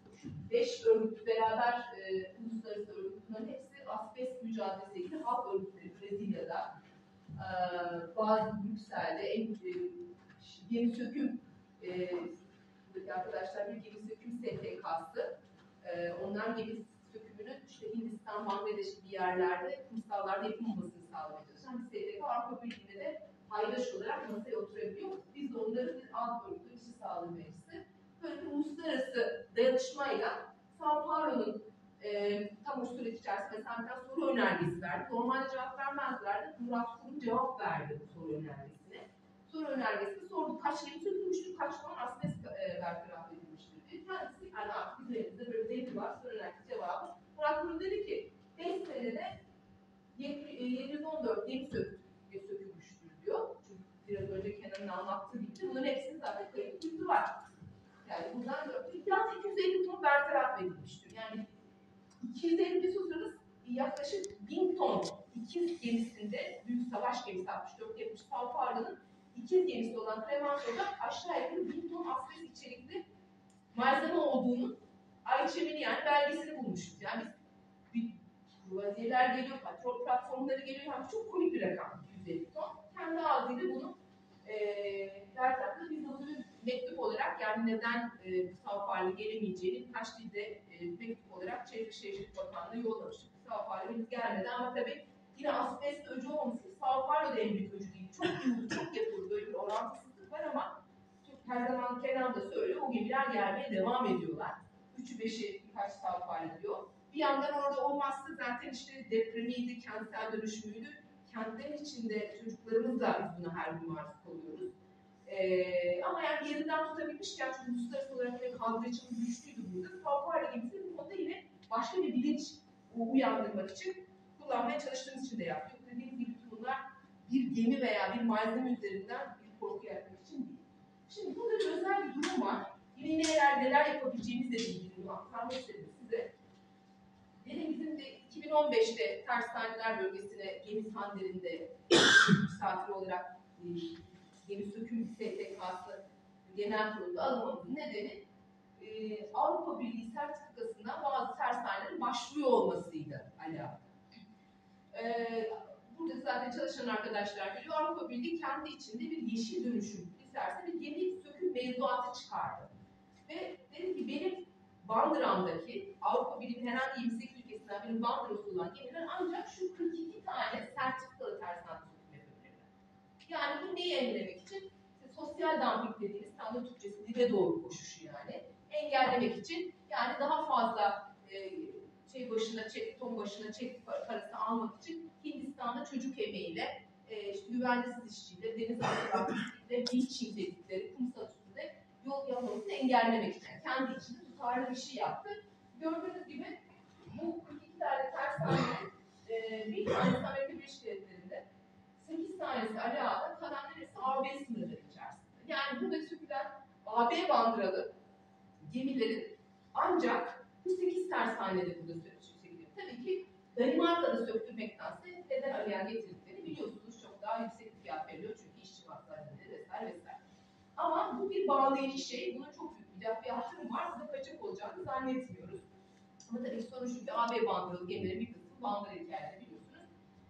beş örgüt beraber e, uluslararası örgütlerin hepsi asbest mücadelesiyle ilgili halk örgütleri Brezilya'da, e, bazı Brüksel'de, en e, gemi söküm e, buradaki arkadaşlar bir gemi söküm S T K'sı. E, onlar gemi sökümünün işte Hindistan, Bangladeş gibi yerlerde, kumsallarda yapılmamasını sağlamaya çalışan bir S T K. Avrupa Birliği'nde de paydaş olarak masaya oturabiliyor. Biz de onların bir alt örgütü, işçi sağlığı meclisi. Böyle bir uluslararası dayanışmayla Sao Paulo'nun e, tam o süreç içerisinde mesela biraz soru önergesi verdi. Normalde cevap vermezlerdi. Murat Kurum cevap verdi bu soru önergesine. Soru önergesini sordu. Kaç gemi sökülmüştür, kaç ton asbest e, bertaraf edilmiştir diye. Kendisi yani artık bizim elimizde böyle delil var. Soru önergesi cevabı. Murat Kurum dedi ki beş senede yedi yüz on dört gemi sök, sökülmüştür diyor. Çünkü biraz önce Kenan'ın anlattığı gibi bunların hepsinin zaten kayıt bilgi var. Yani buradan gördük. Yalnız iki yüz elli ton bertaraf edilmiştir. Yani iki yüz elli sırası yaklaşık bin ton ikiz gemisinde, büyük savaş gemisi altmış dört yetmiş Sao Paulo'nun ikiz gemisi olan Fremanto'da aşağı yukarı bin ton asbest içerikli malzeme olduğunun ayçemini yani belgesini bulmuşuz. Yani biz kruvaziyeler geliyor, petrol platformları geliyor. Yani çok komik bir rakam iki yüz elli ton. Kendi ağzıyla bunu eee bertarafta biz bunu mektup olarak yani neden e, Sao Paulo gelemeyeceğini birkaç dilde e, mektup olarak Çevre Şehircilik Bakanlığı'na yollamıştık. Sao Paulo henüz gelmedi ama tabii yine asbest öcü olması için Sao Paulo'da en büyük öcü değil. Çok büyük, çok yapıldı. Böyle bir orantısızlık var ama çok, her zaman Kenan da söylüyor. O gemiler gelmeye devam ediyorlar. Üçü beşi birkaç Sao Paulo diyor. Bir yandan orada olmazsa zaten işte depremiydi, kentsel dönüşümüydü. Kentlerin içinde çocuklarımızla biz buna her gün maruz kalıyoruz. Ee, ama yani yerinden tutabilmişken çünkü uluslararası olarak bir kaldırıcımız güçlüydü burada. Sao Paulo gemisi bu konuda yine başka bir bilinç uyandırmak için kullanmaya çalıştığımız için de yaptık. Dediğimiz gibi bunlar bir gemi veya bir malzeme üzerinden bir korku yaratmak için değil. Şimdi burada bir özel bir durum var. Yine neler neler yapabileceğimizle ilgili bunu aktarmak istedim size. Benim bizim de iki bin on beşte Tersaneler bölgesine gemi sanderinde misafir olarak e, gemi söküm S T K'sı genel kurulda alınmamızın nedeni e, Avrupa Birliği sertifikasından bazı tersanelerin başvuruyor olmasıydı hala. E, burada zaten çalışan arkadaşlar biliyor, Avrupa Birliği kendi içinde bir yeşil dönüşüm isterse bir gemi söküm mevzuatı çıkardı. Ve dedi ki benim bandıramdaki Avrupa Birliği'nin herhangi yirmi sekiz ülkesinden benim bandırası olan gemiler ancak şu kırk iki tane sertifikalı tersane söküm yapabilirler. Yani bu neyi engellemek için? İşte sosyal dumping dediğimiz tam da Türkçesi dibe doğru koşuşu yani. Engellemek için yani daha fazla e, şey başına çek, ton başına çek parası almak için Hindistan'da çocuk emeğiyle, e, işte güvenlisiz işçiyle, deniz atlatmasıyla, beaching dedikleri kumsal üstünde yol yapmasını engellemek için. Yani kendi içinde tutarlı bir şey yaptı. Gördüğünüz gibi bu kırk iki tane tersanenin e, bir tanesi Amerika Birleşik Devletleri'nde, sekiz tanesi Ali Ağa'da, kalan neresi A B sınırları içerisinde. Yani burada sökülen A B bandıralı gemilerin ancak bu sekiz tersanede burada sökülüyor. Tabii ki Danimarka'da söktürmektense neden Ali'a getirdiklerini biliyorsunuz. Çok daha yüksek bir fiyat veriyor çünkü işçi Ama bu bir bağlayıcı şey. Bunun çok büyük bir, bir hatırım var. Size kaçak olacağını zannetmiyoruz. Ama tabii sorun şu ki A B bandıralı gemilerin bir kısmı bandıra hikayede biliyorsunuz.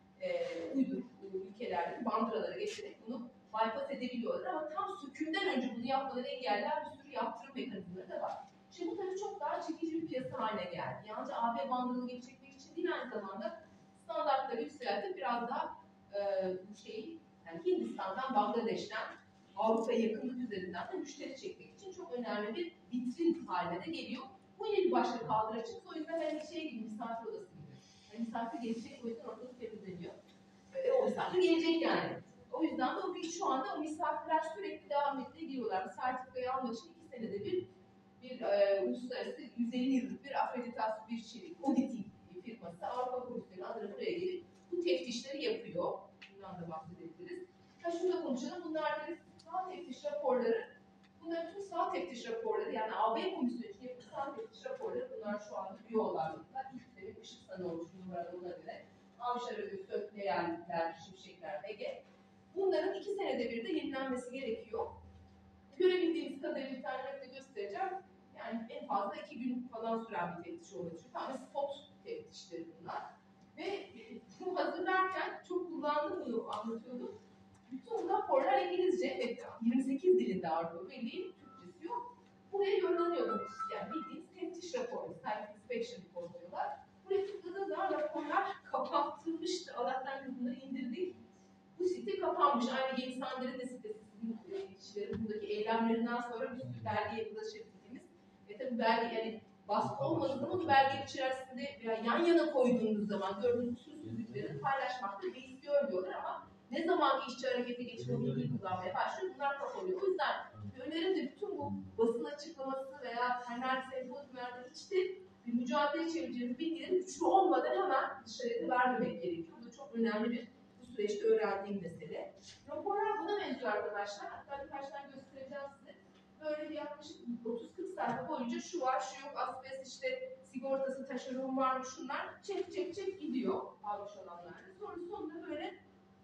E, uydur ülkelerde bandıralara geçerek bunu bypass edebiliyorlar. Ama tam sökümden önce bunu yapmaları engeller bir sürü yaptırım mekanizmaları da var. Şimdi bu tabii çok daha çekici bir piyasa haline geldi. Yalnızca A B bandıralı gemi çekmek için değil, aynı zamanda standartları yükseltip biraz daha e, bu şeyi, yani Hindistan'dan, Bangladeş'ten Avrupa'ya yakınlık üzerinden de müşteri çekmek için çok önemli bir vitrin haline de geliyor. Bu yine bir başka kaldıraç. O yüzden hani şey gibi, misafir odası gibi. Yani misafir gelecek, o yüzden ortalık temizleniyor. E, o misafir gelecek yani. O yüzden de o gün şu anda o misafirler sürekli devam ettiği giriyorlar. Sertifikayı almak için iki senede bir bir e, uluslararası yüz elli yıllık bir akreditasyon, bir şey, auditing firması Avrupa Komisyonu adına buraya gelip bu teftişleri yapıyor. Bundan da bahsedebiliriz. Ha şunu da konuşalım. Bunlar da sağ teftiş raporları. Bunların tüm sağ teftiş raporları, yani A B Komisyonu için yapılan sağ teftiş raporları, bunlar şu anda üye olanlar. İlk sene ışık sanı olmuş numaralı ona göre. Avşar Ödül, Sökleyenler, Şimşekler, Ege. Bunların iki senede bir de yenilenmesi gerekiyor. Görebildiğimiz kadarıyla internette göstereceğim. Yani en fazla iki gün falan süren bir teftiş olacak. Çünkü ama spot teftişleri bunlar. Ve bunu hazırlarken çok kullandığım bunu anlatıyordum. Bütün raporlar İngilizce ve yirmi sekiz dilinde Avrupa Birliği, Türkçesi yok. Buraya yollanıyor bu. Yani bildiğiniz teftiş raporu, Site Inspection Report diyorlar. Buraya tıkladığı zaman raporlar kapattırmıştı. Allah'tan biz bunları indirdik. Bu site kapanmış. Aynı Gemi Sander'in de sitesi. Kişilerin buradaki eylemlerinden sonra bir sürü belgeye ulaşabildiğimiz ve tabii belge, yani baskı olmadığı zaman bu belge içerisinde veya yan yana koyduğunuz zaman gördüğünüz usulsüzlüklerini paylaşmakta beis görmüyorlar ama ne zaman ki işçi harekete geçip o bilgiyi kullanmaya başlıyor, bunlar kapanıyor. O yüzden önerim de bütün bu basın açıklaması veya kaynar sempozyumlarda işte bir mücadele çevireceğimiz bilgilerin güçlü olmadan hemen dışarıya vermemek gerekiyor. Bu çok önemli bir bu süreçte öğrendiğim mesele. Raporlar buna benziyor arkadaşlar. Hatta birkaç tane göstereceğim size. Böyle bir yaklaşık otuz kırk sayfa boyunca şu var, şu yok, asbest işte sigortası, taşeron var mı, şunlar çek çek çek gidiyor almış olanlarda. Sonra sonunda böyle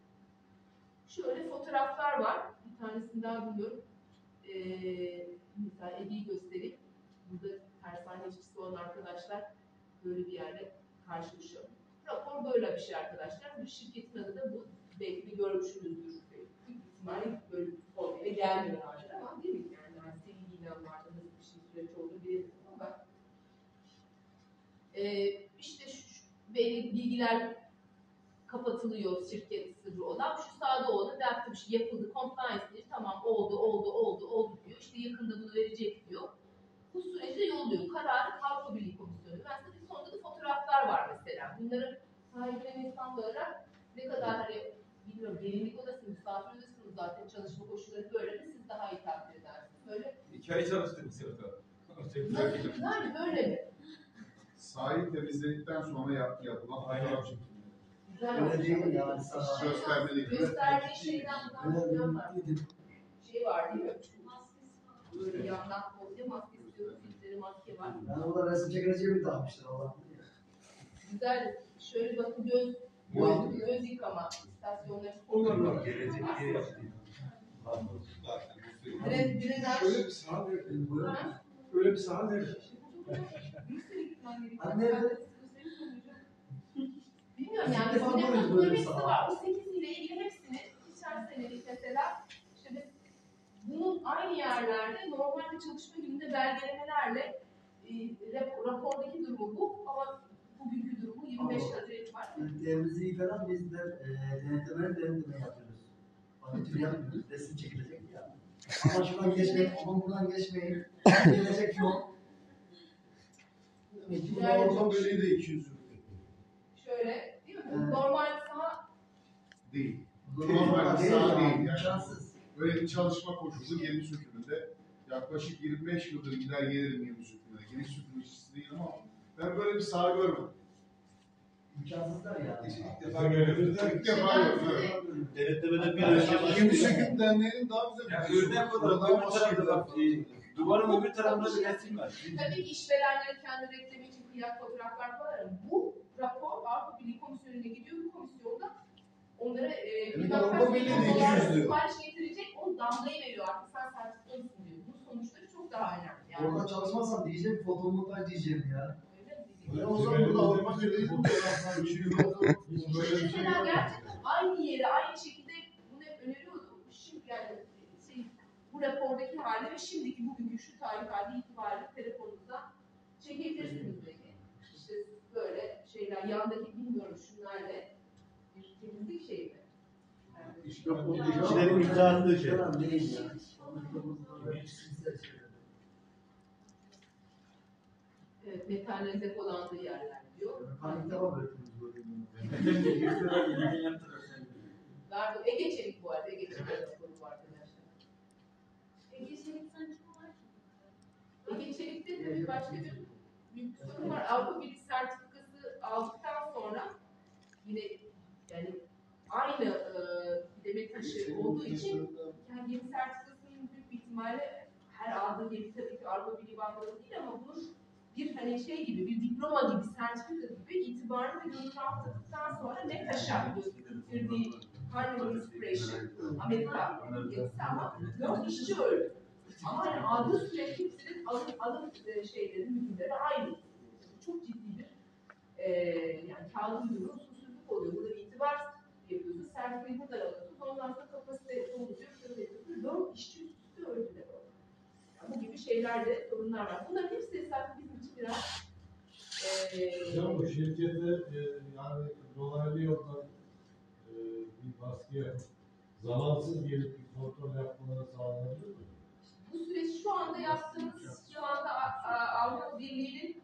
şöyle fotoğraflar var. Bir tanesini daha biliyorum. Ee, mesela Edi'yi göstereyim. Burada tersane işçisi olan arkadaşlar böyle bir yerde karşılaşıyor. Rapor böyle bir şey arkadaşlar. Bu şirketin adı da bu. Belki bir görmüşsünüzdür. Büyük ihtimalle böyle bir formüle gelmiyorlardır ama değil mi? Yani daha sivil ilanlarda nasıl bir şey süreç olduğunu bilemiyorum ama ee, işte şu, belli bilgiler kapatılıyor şirket sırrı olan. Şu sağda oldu, baktım şey yapıldı, compliance diyor. Tamam oldu, oldu, oldu, oldu diyor. İşte yakında bunu verecek diyor. Bu süreci yolluyor. Kararı Avrupa Birliği Komisyonu. Ben size sonunda da fotoğraflar var mesela. Bunların sahibine insan olarak ne kadar hani bilmiyorum, gelinlik odası, misafir odasınız zaten, çalışma koşulları böyle mi, siz daha iyi takdir edersiniz. Böyle İki ay çalıştık biz orada. nasıl güzel mi, böyle mi? Sahil temizledikten sonra yap, yapılan fotoğraf çekimi. Güzel Öyle olmuş. değil yani, sana- Göstermelik. Gösterdiği şeyden bundan var. Şey var değil mi? Maskesi falan. Böyle yandan kolye maskesi diyoruz, yüzleri maske var. Ben orada resim çekileceği mi takmışlar Allah. Güzel. Şöyle bakın, göz, göz, göz yıkama istasyonları. Onlar gelecek diye yaptık. Dre- Drenaj. Öyle bir saha nerede? Buyurun. Ha? Öyle bir saha nerede? Brüksel'e gitmen gerekiyor. Anne nerede? Bilmiyorum yani. İlk defa Bunların görüyoruz bunların böyle bir hepsi saha. var. O sekiz ile ilgili hepsini geçen senelik mesela işte biz bunun aynı yerlerde normal bir çalışma gününde belgelemelerle e, rap- rapordaki durumu bu ama bugünkü durumu yirmi beş Haziran var. Temizliği falan biz de e, denetlemeleri denetleme yapıyoruz. Amatör yapmıyoruz. Resim çekilecek ya. Ama şuradan geçmeyin, ama buradan geçmeyin. Gelecek yol. Yani- Avrupa Birliği de iki yüz Şöyle değil mi? Evet. Normal saha değil. Normal Normal değil saha ya, değil yani. imkansız. Böyle bir çalışma koşulu gemi sökümünde yaklaşık yirmi beş yıldır gider gelirim gemi sökümüne. Gemi sökümü işçisi değil ama ben böyle bir saha görmedim. İmkansızlar yani. İlk defa görüyoruz. İlk defa gördüm. Evet. Denetlemede bir öyle şey var. Gemi söküm derneğinin daha güzel Ya bir şey. örnek olarak öbür tarafta bak, e, duvarın öbür tarafında bir resim var. tabii ki işverenlerin kendi reklamı için kıyak fotoğraflar falan var. Bu rapor Avrupa Birliği Komisyonu'na gidiyor. Bu komisyonda onlara e, Evet, bilmem Avrupa kaç Birliği milyon de dolar iki yüz diyor. sipariş getirecek. O damgayı veriyor artık. Sen sertifika daha önemli. Yani. Orada çalışmazsam diyeceğim fotomontaj diyeceğim ya. Öyle mi diyeyim? Öyle o zaman burada Avrupa Birliği fotoğraflar bir şey yok. Mesela gerçekten aynı yere, aynı şekilde bunu hep öneriyordum. Şimdi yani şey, bu rapordaki hali ve şimdiki bugünkü şu tarih hali itibariyle telefonunuzdan çekebilirsiniz dedi. İşte böyle şeyler, yandaki bilmiyorum şunlarla bir temizlik şeyi mi? Yani, İşte o İşçilerin imza attığı şey. Değil ya. evet, metallerin depolandığı yerler diyor. Panikte var böyle temiz böyle. Nerede? Ege Çelik bu arada. Ege Çelik raporu bu arkadaşlar. Ege Çelik sanki var. Ege Çelik'te tabii başka bir büyük bir sorun var. Avrupa Birliği sertifikası aldıktan sonra yine yani aynı e, demet taşı olduğu için yani gemi sertifikasının büyük bir ihtimalle her aldığı gemi tabii ki Avrupa Birliği bankaları değil ama bunun bir hani şey gibi, bir diploma gibi, sertifika gibi itibarlı ve gönül aldıktan sonra ne taşar getirdiği Harlem Inspiration, Amerika gemisi ama dört işçi öldü. Ama hani adı sürekli hepsinin alım, alım e, şeyleri, mühürleri aynı. Çok ciddi bir e, yani kağıt uydurma usulsüzlük oluyor. Burada bir itibar yapıyorsun, sertifikayı buradan alıyorsun, ondan sonra kapasite oluyor, şöyle yapıyorsun. Dört işçi üst üste öldüler. Yani bu gibi şeylerde sorunlar var. Bunların hepsi esasında bizim için biraz e, Hocam bu şirkete e, yani dolaylı yoldan e, bir baskı yapıp zamansız gelip bir kontrol yapmaları sağlanabilir mi? bu süreç şu anda yaptığımız, şu anda A- A- Avrupa Birliği'nin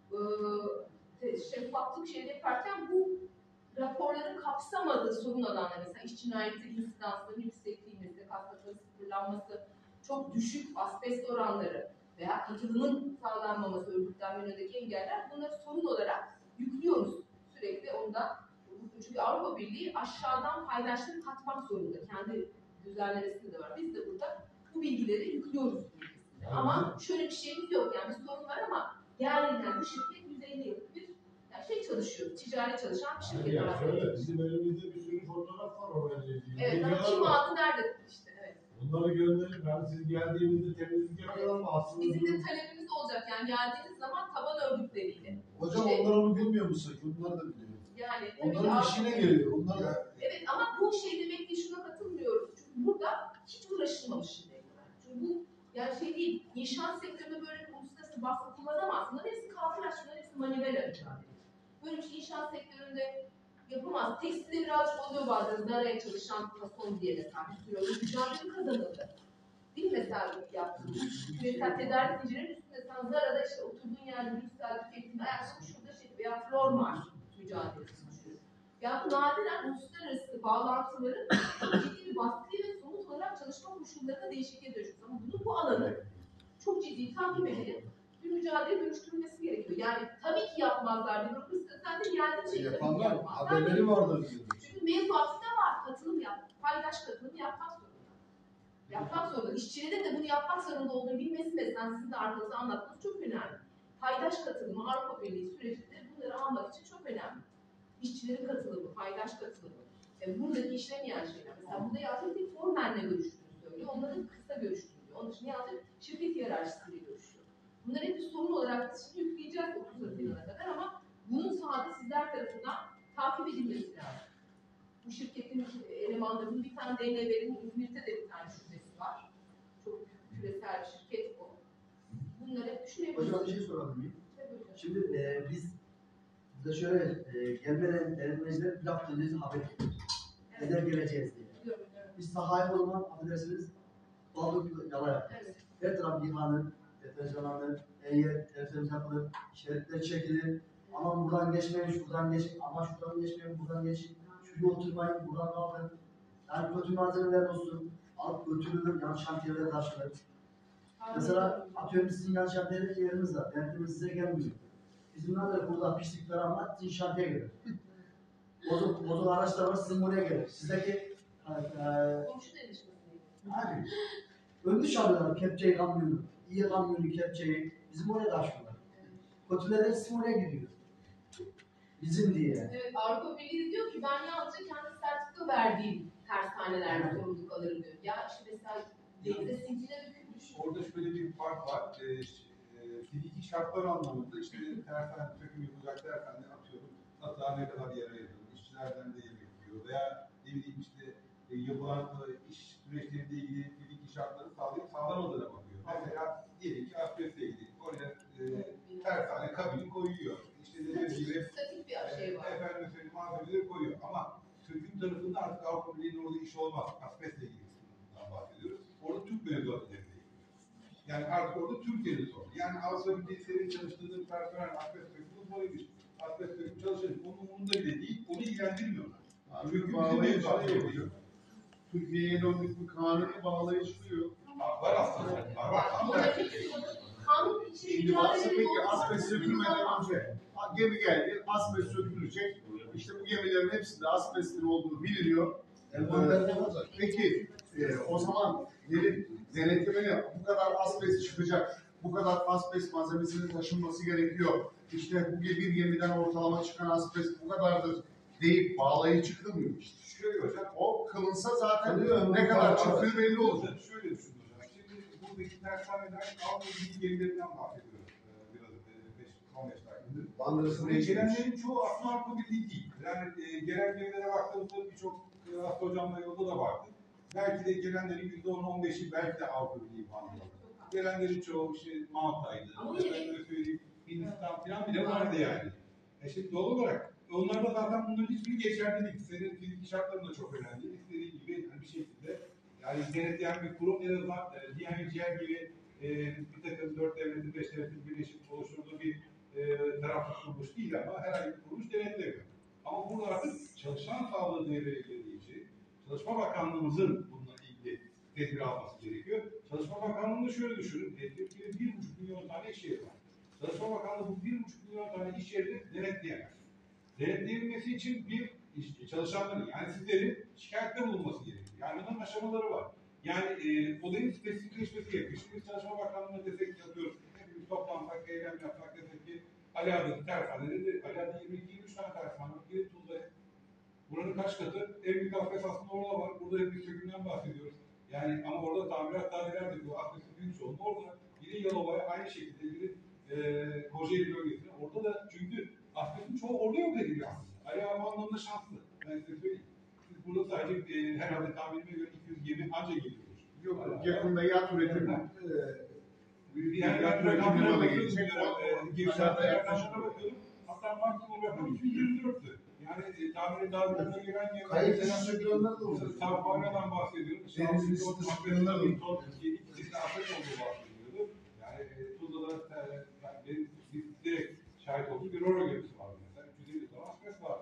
e, şeffaflık şeyleri yaparken bu raporların kapsamadığı sorun alanları, mesela iş cinayeti insidansların yüksekliği, meslek hastalıkları sıfırlanması, çok düşük asbest oranları veya katılımın sağlanmaması, örgütlenme önündeki engeller, bunları sorun olarak yüklüyoruz sürekli onda. Çünkü Avrupa Birliği aşağıdan paydaşlık katmak zorunda. Kendi düzenlemesinde de var. Biz de burada bu bilgileri yüklüyoruz. Yani Ama şöyle bir şeyimiz yok. Yani bir sorun var ama gerçekten bu şirket yüz elli yıllık bir yani şey çalışıyor, ticari çalışan bir Hayır şirket. ya var. şöyle bizim elimizde bir sürü fotoğraf var orayla ilgili. Evet ama Videolar kim var. aldı nerede işte evet. Bunları gönderip yani siz geldiğinizde temizlik yapıyorlar ama aslında Bizim de talebimiz olacak yani geldiğiniz zaman taban örgütleriyle. Hocam İşte- onlar onu bilmiyor musun? Bunlar da biliyor. Yani tabii ki Onların Avrupa işine Birliği- geliyor. Onlar da Evet ama bu şey demek ki şuna katılmıyoruz. Çünkü burada hiç uğraşılmamış şimdiye kadar. Çünkü bu yani şey değil, inşaat sektöründe böyle bir uluslararası baskı kullanamazsın. Bunların hepsi kafirler, şunların hepsi manivela mücadele. Böyle bir şey inşaat sektöründe yapamaz. Tekstilde birazcık oluyor bazen zaraya çalışan fason diye mesela bir sürü öyle mücadele kazanıldı. Değil mi mesela yaptığımız? Mesela tedarik zincirinin üstünde sen zarada işte oturduğun yerde Brüksel tükettiğinde ayakkabı şurada şey veya Flormar mücadelesi düşün. Ya bu nadiren uluslararası bağlantıların ciddi bir baskıyı ve somut olarak çalışma koşullarına değişikliğe dönüşüyor. Ama bunun bu alanı çok ciddi takip edilip bir mücadele dönüştürülmesi gerekiyor. Yani tabii ki yapmazlar. Bürokrasi sen de geldiğin şey tabii ki yapanlar yapmazlar. haberleri vardır diyor. Çünkü mevzuatında var. Katılım yap. Paydaş katılım yapmak zorunda. Yapmak zorunda. İşçilerin de bunu yapmak zorunda olduğunu bilmesi mesela sizin de arkanızda anlatmanız çok önemli. Paydaş katılımı Avrupa Birliği sürecinde bunları almak için çok önemli. İşçilerin katılımı, paydaş katılımı. Yani buradaki işlemeyen şeyler. Mesela burada yazıyor tek formenle görüştüğünü söylüyor. Onların kısa görüştüğünü diyor. Onun için yazıyor şirket hiyerarşisiyle görüşüyor. Bunları hep bir sorun olarak biz şimdi yükleyeceğiz otuz Haziran'a kadar ama bunun sahada sizler tarafından takip edilmesi lazım. Bu şirketin elemanlarının bir tane D N V'nin İzmir'de de bir tane şubesi var. Çok küresel bir şirket bu. Bunları hep düşünebiliriz. Hocam bir şey sorabilir miyim? Tabii hocam. Şimdi e, biz bize şöyle e, gelmeden denetmeciler bir hafta önce haber ediyoruz. Evet. Neden geleceğiz diye. Biliyorum, biliyorum. Biz sahaya o zaman affedersiniz bağlı yala yapıyoruz. Evet. Her taraf yıkanır, deterjanlanır, eğer tertemiz yapılır, şeritler çekilir. Aman buradan geçmeyin, şuradan geçin, ama şuradan geçmeyin, buradan geçin. Şuraya oturmayın, buradan kalkın. Yani kötü malzemeler olsun, alıp götürülür, yan şantiyelere taşınır. Mesela atıyorum sizin yan şantiyede yeriniz var, denetimiz size gelmiyor. Bizim nerede burada pislik falan var, sizin şantiye gelir. Bozuk, bozuk araçlar var, sizin buraya gelir. Sizdeki e, Komşu denişmesi. abi, önlü çalıyorlar kepçeyi, kamyonu. İyi kamyonu, kepçeyi, bizim oraya taşıyorlar. Kötüler de sizin oraya gidiyor. Bizim diye. Evet, Avrupa Birliği de diyor ki ben yalnızca kendi sertifika verdiğim tersanelerde sorumluluk alırım diyor. Ya işte mesela denize sincine Orada şöyle bir fark var. E, e, fiziki şartlar anlamında işte tersane söküm yapacak tersane atıyorum. Hatta ne kadar yer ayrılıyor, işçilerden de yemek yiyor veya ne bileyim işte e, yapılan e, iş süreçleriyle ilgili fiziki şartları sağlayıp sağlamadığına bakıyor. Mesela diyelim ki asbestle ilgili oraya e, tersane kabini koyuyor. İşte dediğim gibi Statik bir şey var. efendim söyleyeyim malzemeleri koyuyor ama söküm tarafında artık Avrupa Birliği'nin orada iş olmaz. Asbestle ilgili kısmından bahsediyoruz. Orada Türk mevzuatı devreye giriyor. Yani artık orada Türkiye'nin sorunu. Yani Avrupa Birliği senin çalıştırdığın personel asbest sökümü uzmanıymış. Asbest söküm çalışır. Onun umurunda bile değil. Onu ilgilendirmiyorlar. Abi Çünkü bağlayıcı bizim mevzuatı şey yok. oluyor. Türkiye'ye döndük bir kanuni bağlayıcılıyor. Var aslında. Var var. Ama Kanun için Şimdi varsa peki asbest sökülmeden önce ha, gemi geldi, asbest sökülecek. İşte bu gemilerin hepsinde asbestin olduğu biliniyor. Envanterinde var zaten. Peki e, o zaman gelip denetlemeli bu kadar asbest çıkacak, bu kadar asbest malzemesinin taşınması gerekiyor. İşte bu bir gemiden ortalama çıkan asbest bu kadardır deyip bağlayıcı çıkılmıyor işte. şöyle hocam. O kılınsa zaten Tabii, ne kadar var, çıktığı var. belli olacak. Şöyle düşün hocam. Şimdi buradaki tersaneler Avrupa Birliği gemilerinden bahsediyoruz. Ee, Biraz beş on beş dakikadır. Bandırasını Buraya gelenlerin çoğu aslında Avrupa Birliği değil. Yani e, gelen gemilere baktığımızda birçok e, hasta hocamla yolda da baktık. Belki de gelenlerin yüzde on on beşi belki de Avrupa Birliği bandı. Gelenlerin çoğu işte Malta'ydı. Efendime söyleyeyim Hindistan falan bile vardı yani. E şimdi doğal olarak onlarda zaten bunların hiçbiri geçerli değil. Senin fiziki şartların da çok önemli. İstediğin gibi yani bir şekilde yani denetleyen bir kurum en azından e, D N G gibi e, bir takım dört devletin, beş devletin birleşik oluşturduğu bir e, taraflı kuruluş değil ama herhangi bir kuruluş denetlemiyor. Ama burada artık çalışan sağlığı devreye girdiği için Çalışma Bakanlığımızın bununla ilgili tedbir alması gerekiyor. Çalışma Bakanlığı'nda şöyle düşünün, e, Türkiye'de bir buçuk milyon tane iş yeri var. Çalışma Bakanlığı bu bir buçuk milyon tane iş yerini denetleyemez. Denetleyebilmesi için bir iş, çalışanların yani sizlerin şikayette bulunması gerekiyor. Yani bunun aşamaları var. Yani e, olayın spesifikleşmesi gerekiyor. Şimdi biz Çalışma Bakanlığı'na destek yapıyoruz. Hepimiz toplansak, eylem yapsak desek ki Ali Ağa'daki tersaneleri, Ali Ağa'da yirmi iki yirmi üç tane tersane var. Gelip Tuzla'ya. Buranın kaç katı? En büyük asbest aslında orada var. Burada hep bir sökümden bahsediyoruz. Yani ama orada tamirat tamirat bu asbestin büyük çoğunluğu orada. Yine Yalova'ya aynı şekilde yine e, Kocaeli bölgesine. Orada da çünkü asbestin çoğu orada yok ediliyor aslında. Ali Ağa bu anlamda şanslı. Ben size söyleyeyim. Siz burada sadece e, herhalde tahminime göre iki yüz gemi anca geliyordur. Yok, yakında yat üretimi e, büyük bir Yani yat ben üretimi rakamlara yola bakıyorum. gelecek. E, Girişlerde rakamlara bakıyorum. Hatta maksimum rakam iki yüz yirmi dörttü. Yani e, tabiri dağlarına gelen gemiler. Kayıt dışı sökülenler de olacak. Sarfanya'dan bahsediyorum. Denizin üstü sıkıntılar da Bir ton, ikisinde afet olduğu bahsediliyordu. Yani e, Tuzla'da e, yani benim biz direkt şahit olduğum bir Roro gemisi vardı mesela. üç yüz elli ton asbest var.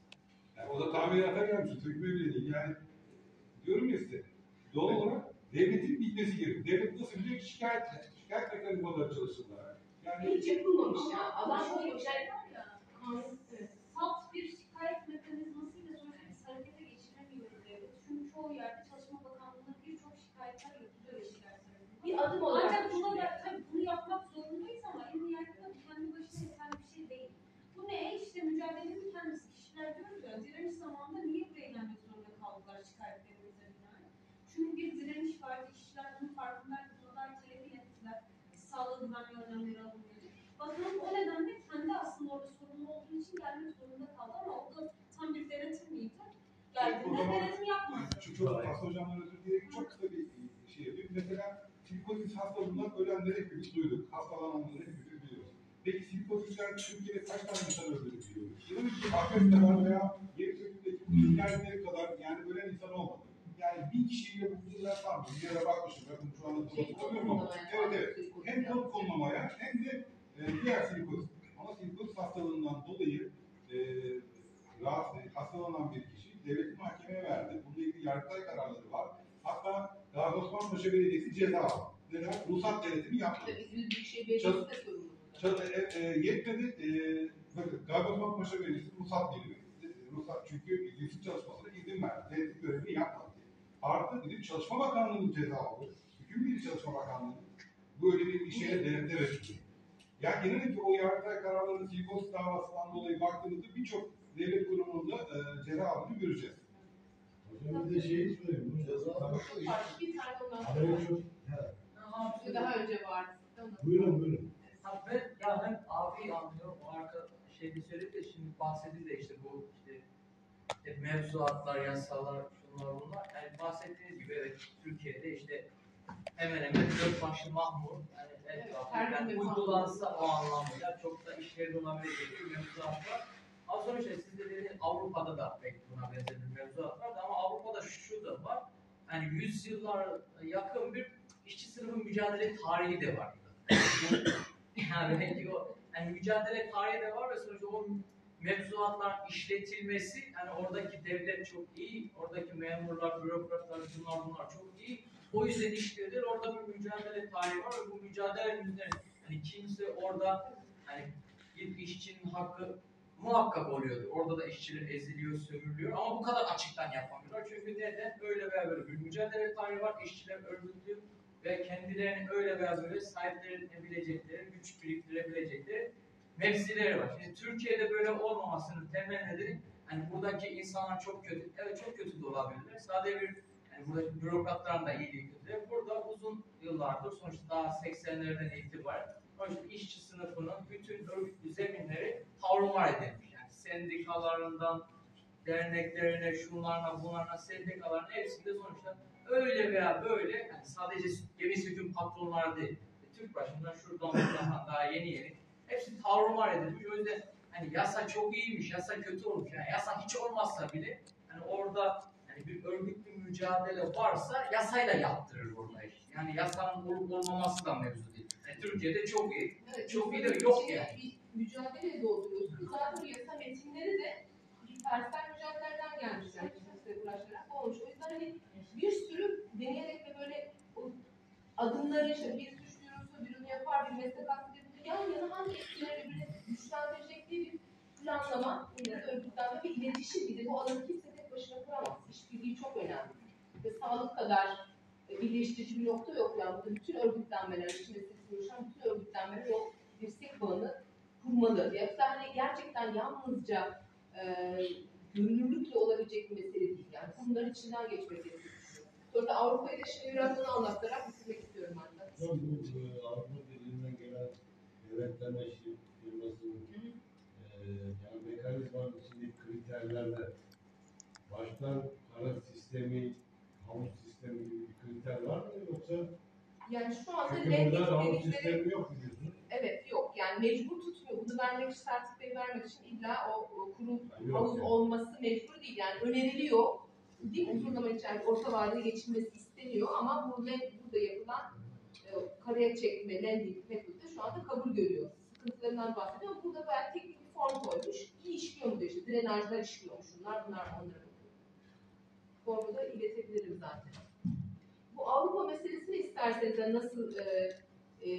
Yani o da tamirata gelmiş, sökme bile değil. Yani diyorum ya size, doğal olarak devletin bilmesi gerekiyor. Devlet nasıl biliyor? Şikayetle. Şikayet mekanizmaları çalışırlar. Yani Hiç yapılmamış ya. Allah koymuş. Yani Kanun, evet. Salt bir şikayet mekanizmasıyla sonuçta biz harekete geçiremiyoruz devlet. Çünkü çoğu yerde Çalışma Bakanlığı'na birçok şikayetler yapılıyor işler tarafından. bir adım olarak Ancak buna düşünüyor. da tabii bunu yapmak zorundayız ama en nihayetinde bu kendi başına yeten bir şey değil. Bu ne? İşte mücadelenin kendisi. Kişiler diyoruz ya, direniş zamanında niye buraya gelmek zorunda kaldılar şikayetlerimize binaen? Çünkü bir direniş vardı, kişiler bunun farkındaydı, buna dair talep ettiler. Sağlığı güvenli önlemleri alınıyor. Bakanlık o nedenle kendi aslında orada sorumlu olduğu için gelmek zorunda kaldı ama o da tam bir denetim miydi? Geldiğinde denetim yapmadı. Çok çok hasta hocamdan özür dileyerek çok kısa bir şey yapayım. Mesela silikozis hastalığından ölenleri hepimiz duyduk. Hastalananları hepimiz biliyoruz. Peki silikozisler Türkiye'de kaç tane insan öldürdü biliyoruz? İnanın ki afet kadar veya geri sökümdeki bu hikayeleri kadar yani ölen insan olmadı. Yani bin kişiyle bulduğundan var mı? Bir yere bakmışım. Bakın şu anda Şey, tutamıyorum ama. Evet evet. Hem kan konmamaya hem de e, diğer silikozis. Ama silikozis hastalığından dolayı e, rahatsız, hastalanan bir kişi devlet mahkemeye verdi. Bununla ilgili yargıtay kararları var. Hatta Gazi Osman Paşa Belediyesi ceza aldı. Neden? Ruhsat denetimi yapmadı. İzmir Büyükşehir Belediyesi de sorumlu. Çat, e, e, yetmedi. E, bakın Gazi Osman Paşa Belediyesi ruhsat veriyor. Ruhsat çünkü izinsiz çalışmasına izin verdi. Denetim görevini yapmadı. Artı gidip Çalışma Bakanlığı'nın ceza aldı. Hüküm bir Çalışma Bakanlığı böyle bir işe denetle verildi. Yani inanın ki o yargıtay kararlarının silikozis davasından dolayı baktığınızda birçok devlet kurumunda e, ceza aldığını göreceğiz. Hocam bir de şeyi söyleyeyim. Bu ceza Var, bir tane ondan sonra. Haberi çok. Var Çünkü daha önce vardı. Buyurun buyurun. Ha, ben, ya ben abi anlıyorum. O arka şeyde söyledi de şimdi bahsedildi de işte bu işte, işte mevzuatlar, yasalar, şunlar bunlar. Yani bahsettiğiniz gibi evet Türkiye'de işte hemen hemen dört başlı mahmur yani Evet, etrafı her yani gün uygulansa o anlamıyla çok da işlerin olabilecek bir mevzuat var. Az önce siz de dediniz Avrupa'da da belki buna benzer bir mevzuat var ama Avrupa'da şu da var. Yani yüzyıllar yakın bir işçi sınıfı mücadele tarihi de var. Yani belki o yani mücadele tarihi de var ve sonuçta o mevzuatlar işletilmesi yani oradaki devlet çok iyi, oradaki memurlar, bürokratlar, bunlar bunlar çok iyi. O yüzden işlediler. Orada bir mücadele tarihi var ve bu mücadelenin üzerine hani kimse orada hani bir işçinin hakkı muhakkak oluyordu. Orada da işçiler eziliyor, sömürülüyor ama bu kadar açıktan yapamıyorlar. Çünkü neden? Öyle veya böyle bir mücadele tarihi var. İşçiler örgütlü ve kendilerini öyle veya böyle sahiplenebilecekleri, güç biriktirebilecekleri mevzileri var. Şimdi Türkiye'de böyle olmamasının temel nedeni hani buradaki insanlar çok kötü. Evet çok kötü de olabilirler. Sadece bir yani buradaki bürokratların da iyi değil kötü. Burada uzun yıllardır sonuçta daha seksenlerden itibaren sonuçta işçi sınıfının bütün örgütlü zeminleri tavrımar edilmiş. Yani sendikalarından derneklerine, şunlarına, bunlarına, sendikalarına hepsinde sonuçta öyle veya böyle yani sadece gemi söküm patronlar değil. Türk başından şuradan buradan daha yeni yeni hepsi tavrımar edilmiş. O yüzden hani yasa çok iyiymiş, yasa kötü olmuş. Yani yasa hiç olmazsa bile hani orada yani bir örgütlü mücadele varsa yasayla yaptırır orada iş. Yani yasanın olup olmaması da mevzu değil. Yani Türkiye'de çok iyi. Evet, çok iyi de yok yani. Bir mücadele dolduruyorsunuz. Zaten bu yasa metinleri de tersten mücadelelerden gelmiş. Yani kimse uğraşarak olmuş. O yüzden hani bir sürü deneyerek ve böyle o adımları işte bir suç duyurusu, bir ürünü yapar, bir meslek hakkı dediğinde yan yana hangi etkileri birbirine güçlendirecek diye bir planlama, yine örgütlenme ve iletişim. Bir de bu alanı kimse tek başına kuramaz. İşbirliği çok önemli. Ve sağlık kadar birleştirici bir nokta yok. Yani burada bütün örgütlenmeler, içinde oluşan bütün örgütlenmeler o dirsek bağını kurmalı. Yoksa hani gerçekten yalnızca e, görünürlükle olabilecek bir mesele değil. Yani bunların içinden geçmek gerekiyor. Sonra Avrupa'yı da şimdi biraz onu anlatarak bitirmek istiyorum ben de. Son bu e, Avrupa Birliği'nden gelen yönetleme şi- firmasının e, yani mekanizmanın içindeki kriterlerle baştan para sistemi, havuz sistemi gibi bir kriter var mı yoksa Yani şu anda çünkü renk burada havuz dedikleri, sistemi yok biliyorsunuz. evet yok yani mecbur tutmuyor. Bunu vermek için, sertifikayı vermek için illa o, o kuru Yani yok havuz yani. olması mecbur değil. Yani öneriliyor. Değil mi? Uzun zaman içerisinde orta vadede geçilmesi isteniyor ama bu burada yapılan e, karaya çekme, landing metodu şu anda kabul görüyor. Sıkıntılarından bahsediyor ama burada bayağı teknik bir form koymuş. İyi işliyor mu diyor işte. Drenajlar işliyor mu? Şunlar bunlar onlara bakıyor. Formu da iletebilirim zaten. Bu Avrupa meselesini isterseniz de nasıl e, e,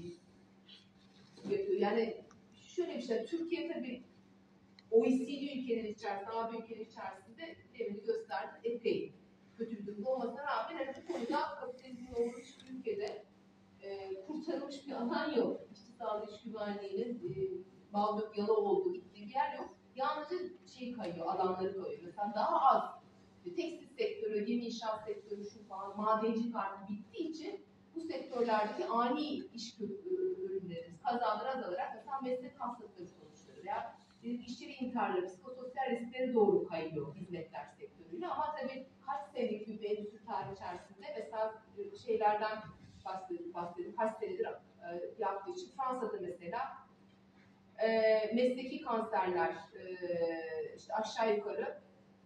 yapıyor? Yani şöyle bir şey, Türkiye tabii O E C D ülkeleri içerisinde, A B ülkeleri içerisinde demin gösterdi, epey kötü bir durumda olmasına rağmen hani bu konuda kapitalizmin olduğu hiçbir ülkede e, kurtarılmış bir alan yok. İşçi sağlığı, iş güvenliğinin e, bal yok, yala olduğu gittiği bir yer yok. Yalnızca şey kayıyor, alanları kayıyor. Mesela daha az tekstil sektörü, gemi inşaat sektörü, şu falan, madencilik artık bittiği için bu sektörlerdeki ani iş bölümlerimiz, kazalar azalarak mesela meslek hastalıkları sonuçları veya işçi intiharları, psikososyal risklere doğru kayıyor hizmetler sektörüyle. Ama tabii kaç senelik bir endüstri tarihi içerisinde mesela şeylerden bahsedeyim, bahsedeyim kaç senedir e, yaptığı için Fransa'da mesela e, mesleki kanserler e, işte aşağı yukarı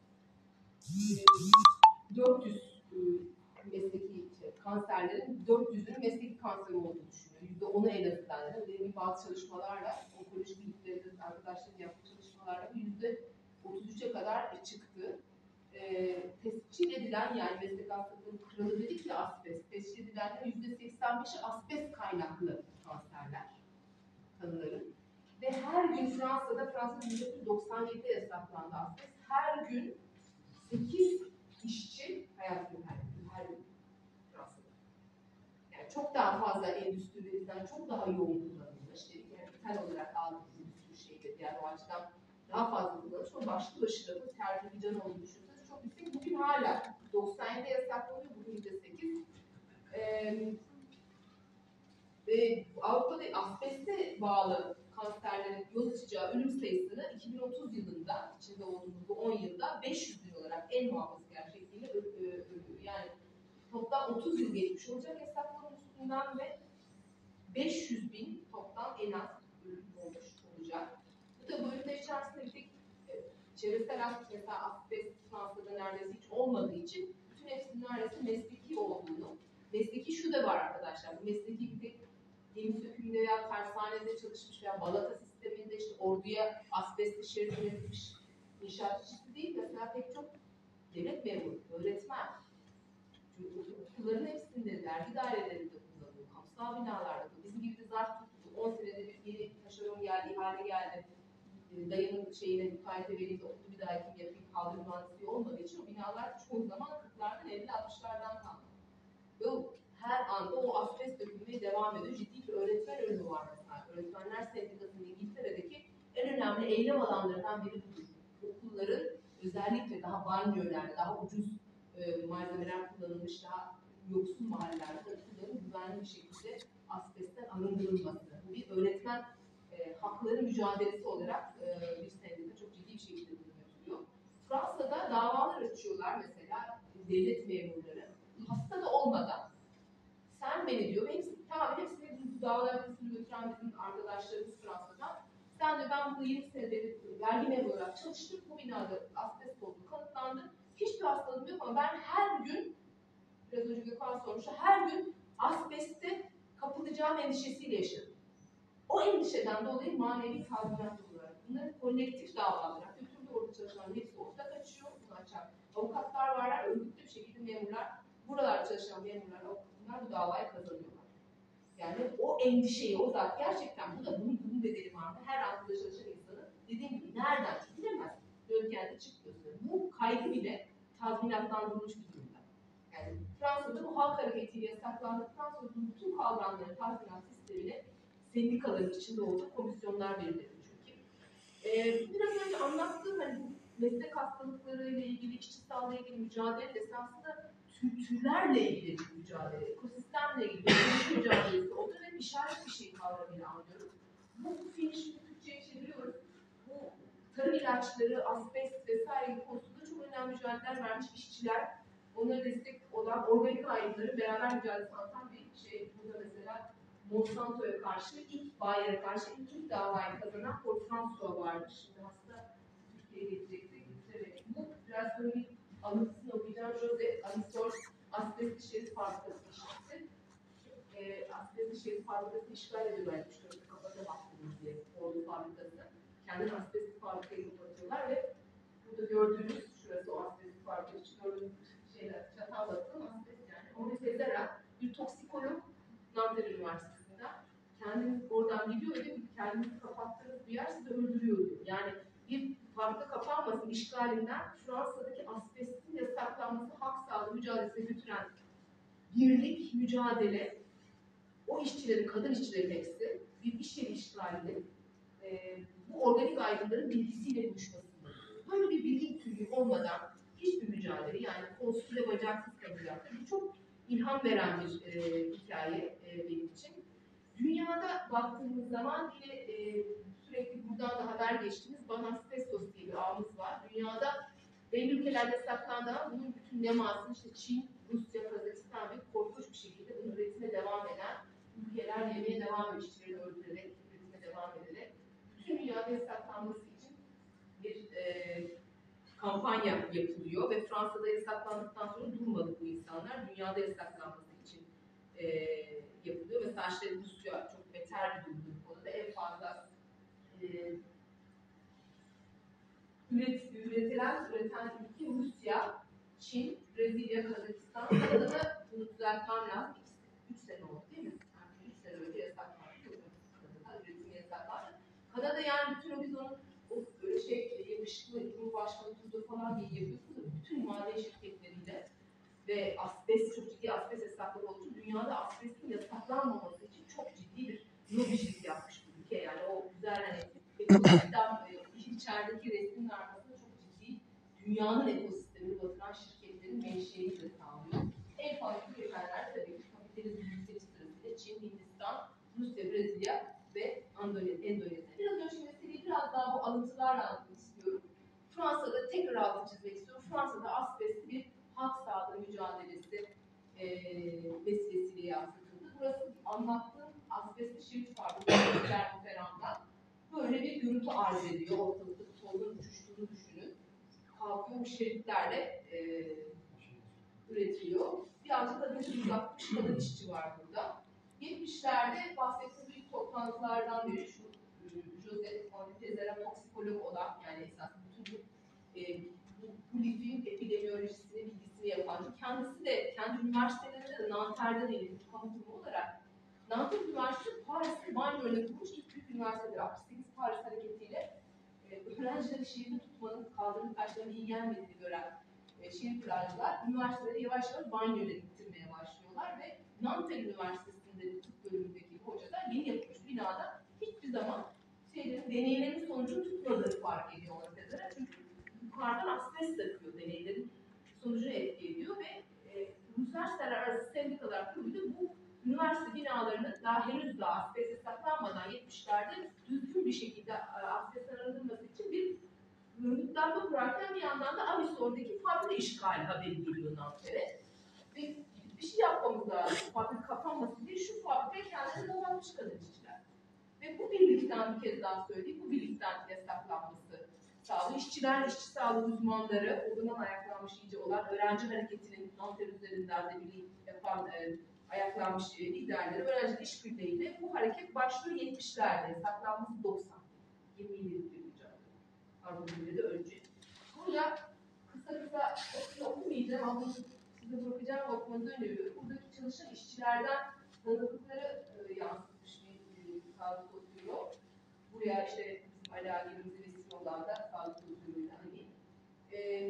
dört yüz e, mesleki şey, kanserlerin dört yüzünün mesleki kanser olduğunu düşünüyor. yüzde onu en azından. Yani benim bazı çalışmalarla, onkoloji bilimlerinin arkadaşlarım yaptığı çalışmalarla yüzde otuz üçe kadar çıktı. E, tescil edilen yani meslek hastalıklarının kralı dedik ya asbest, tescil edilenler yüzde seksen beşi asbest kaynaklı kanserler tanıların. Ve her gün Fransa'da, Fransa'da bin dokuz yüz doksan yedide yasaklandı asbest. Her gün sekiz işçi hayat gün her gün, her gün Fransa'da. Yani çok daha fazla endüstrilerden çok daha yoğun kullanılmış. Yani ithal olarak aldığımız bir sürü şeydir. Yani o açıdan daha fazla kullanılmış ama başlı başına bu tercih bir can olduğunu düşünürseniz çok yüksek. Bugün hala doksan yedide yasaklanıyor, bugün yüzde sekiz. Ee, e, Avrupa'da asbeste bağlı kanserlerin yol açacağı ölüm sayısını iki bin otuz yılında, içinde olduğumuz bu on yılda beş yüz bin olarak en muhafazakar şekliyle ö- ö- ölüyor. Yani toplam otuz yıl geçmiş olacak hesaplamanın üstünden ve beş yüz bin toplam en az ölüm olmuş olacak. Bu da bu ülke içerisinde bir tek e, çevresel asbest, mesela asbest Fransa'da neredeyse hiç olmadığı için bütün hepsinin neredeyse mesleki olduğunu, mesleki şu da var arkadaşlar, bu mesleki bir tek gemi sökümünde veya tersanede çalışmış veya balata sisteminde işte orduya asbestli şerit üretmiş inşaatçısı değil, mesela pek çok devlet memuru, öğretmen, çünkü okulların hepsinde, vergi dairelerinde kullanılıyor, kamusal binalarda, bizim gibi de zarf tuttu, on senede bir yeni taşeron geldi, ihale geldi, dayının şeyine müteahhite vereyim de okulu bir daha kim yapayım, kaldırım mühendisliği olmadığı için o binalar çoğu zaman kırklardan elli altmışlardan kaldı. Ve o, her anda o asbest dökülmeye devam ediyor. Ciddi bir öğretmen ölümü var mesela. Öğretmenler Sendikası'nın İngiltere'deki en önemli eylem alanlarından biri budur. Okulların özellikle daha banliyölerde, daha ucuz e, malzemeler kullanılmış, daha yoksul mahallelerde okulların güvenli bir şekilde asbestten arındırılması. Bu bir öğretmen e, hakları mücadelesi olarak e, bir sendika çok ciddi bir şekilde bunu yapıyor. Fransa'da davalar açıyorlar mesela devlet memurları. Hasta da olmadan sen beni diyor, hepsi, tamam hepsini bu davalar kısmını götüren bizim arkadaşlarımız Fransa'dan. Sen de ben bu yirmi senede vergi memuru olarak çalıştım, bu binada asbest olduğu kanıtlandı. Hiçbir hastalığım yok ama ben her gün, biraz önce Gökhan sormuştu, her gün asbeste kapılacağım endişesiyle yaşadım. O endişeden dolayı manevi tazminat olarak bunları kolektif davalar, götürdü orada çalışanların hepsi ortak açıyor, bunu açar. Avukatlar varlar, örgütlü bir şekilde memurlar, buralarda çalışan memurlar, bunlar bu davayı kazanıyorlar. Yani o endişeyi, o zat gerçekten bu da bunun, bunun bedeli vardı. Her alanda çalışan insanın dediğim gibi nereden bilemez. Dönkende çıkıyor. Bu kaygı bile tazminatlandırılmış bir durumda. Yani Fransa'da bu halk hareketiyle yasaklandıktan sonra bütün kavramların tazminat sistemine sendikaların içinde olduğu komisyonlar verildi çünkü. Ee, biraz önce anlattığım hani bu meslek hastalıkları ile ilgili, işçi sağlığı ile ilgili mücadele esasında türlerle ilgili bir mücadele, ekosistemle ilgili bir mücadelesi. O dönem işaret bir şey kavramıyla anlıyorum. Bu film şimdi Türkçe'ye çeviriyoruz. Bu tarım ilaçları, asbest vesaire konusunda çok önemli mücadeleler vermiş işçiler, onlara destek olan organik ayrımları beraber mücadele anlatan bir şey. Burada mesela Monsanto'ya karşı ilk Bayer'e karşı ilk ilk davayı kazanan Fort François vardı. Şimdi hasta Türkiye'ye gidecekti. Bu biraz böyle bir anıtısını okuyacağım. Jose Anisol asbestli şerit fabrikası işçisi. E, asbestli şerit fabrikası işgal ediyorlar. üç dörtte kapatamazsınız diye ordu fabrikası. Kendi asbestli fabrikayı kapatıyorlar ve burada gördüğünüz şurası o asbestli fabrikası için gördüğünüz şeyler Çatalhöyük'ün asbest yani. Onu sezarak bir toksikolog Nanterre Üniversitesi'nden kendiniz oradan gidiyor ve kendinizi kapattığınız bir yer sizi öldürüyor diyor. Yani bir fabrika kapanmasın işgalinden Fransa'daki asbestin yasaklanması hak sağlığı mücadelesine götüren birlik, mücadele, o işçilerin, kadın işçilerin hepsi bir iş yeri işgalinin e, bu organik ayrımların bilgisiyle buluşmasında. Böyle bir bilgi türlüğü olmadan hiçbir mücadele, yani kolsuz ve bacaksız kalacaktır. Bu çok ilham veren bir e, hikaye e, benim için. Dünyada baktığımız zaman yine e, sürekli buradan da haber geçtiğimiz Banasbestos diye bir ağımız var. Dünyada belli ülkelerde saklandı ama bunun bütün nemasını işte Çin, Rusya, Kazakistan ve korkunç bir şekilde bunun üretime devam eden ülkeler yemeye devam ediyor, işçileri öldürerek, üretime devam ederek. Bütün dünyada yasaklanması için bir e, kampanya yapılıyor ve Fransa'da yasaklandıktan sonra durmadı bu insanlar. Dünyada yasaklanması için e, yapılıyor. Mesela işte Rusya çok beter bir durumda bu konuda. En fazla e, üret, üretilen, üreten ülke Rusya, Çin, Brezilya, Kazakistan. Kanada'da bunu düzeltmem lazım. üç sene oldu değil mi? Yani üç sene önce yasaklandı. Kanada üretimi yasaklandı. Kanada yani bütün o biz onun o böyle şey yakışıklı Cumhurbaşkanı Trudeau falan diye yapıyorsunuz. Bütün maden şirketleriyle ve asbest, çok ciddi asbest hesapları olduğu için dünyada asbestin yasaklanmaması için çok ciddi bir lobicilik yapmış bir ülke. Yani o güzel hani ekosistem, içerideki resmin arkasında çok ciddi dünyanın ekosistemini batıran şirketlerin menşeini de sağlıyor. En fazla ülkeler tabii ki kapitalizm yükseliş sırasında Çin, Hindistan, Rusya, Brezilya ve Endonezya. Biraz önce meseleyi biraz daha bu alıntılarla anlatmak istiyorum. Fransa'da tekrar altını çizmek istiyorum. Fransa'da asbestli bir halk sağlığı mücadelesi e, vesilesiyle yansıtıldı. Burası anlattığım asbestli şerit fabrikası Clermont-Ferrand'dan böyle bir görüntü arz ediyor. Ortalıkta tozun uçuştuğunu düşünün. Kalkıyor bu şeritlerle e, üretiliyor. Birazcık kadın uzakmış kadın işçi var burada. yetmişlerde bahsettiğim büyük toplantılardan biri şu Joseph Tezera toksikolog olan, yani esas bütün bu, e, bu, bu lifin epidemiyolojisini, bilgisini yapan, kendisi de kendi üniversitelerinde de Nanter'den eğitim kamukumu olarak Nanter Üniversitesi Paris'te banyoyla kurmuş ilk büyük üniversitedir. altmış sekiz Paris hareketiyle e, öğrencileri şehirde tutmanın, kaldırım taşlarının iyi gelmediğini gören e, şehir plancılar üniversitelere yavaş yavaş banyoyla gittirmeye başlıyorlar ve Nanter Üniversitesi'nde tıp bölümündeki hocalar yeni yapılmış binada hiçbir zaman şeylerin, deneylerin sonucunu tutmadığı fark ediyorlar mesela. Çünkü yukarıdan asbest takıyor, deneylerin sonucunu etki ediyor ve e, Uluslararası Arası Sendikalar Kurulu da bu üniversite binalarının daha henüz daha asbeste saklanmadan yetmişlerde düzgün bir şekilde asbestten arındırılması için bir örgütlenme kurarken bir yandan da Avisor'daki fabrika işgali haberi geliyor Nanter'e. Ve bir şey yapmamız lazım. Fabrika kapanmasın diye şu fabrikaya kendini kapatmış kadın işçiler. Ve bu birlikten bir kez daha söyleyeyim, bu birlikten yasaklanması sağlıyor. İşçiler, işçi sağlığı uzmanları, o zaman ayaklanmış iyice olan öğrenci hareketinin Nanter üzerinden de bir yapan e, ayaklanmış liderleri, öğrenci işbirliğiyle bu hareket başlıyor yetmişlerde, saklanması doksan. yirmi yıllık bir mücadele. Harbi'de de önce. Burada kısa kısa okumayacağım ama size bırakacağım, okumanızı öneriyorum. Buradaki çalışan işçilerden tanıdıkları e, yansıtmış bir e, sağlık sosyoloğu. Buraya işte bizim alakemizde vesile olan da sağlık sosyoloğuyla hani e,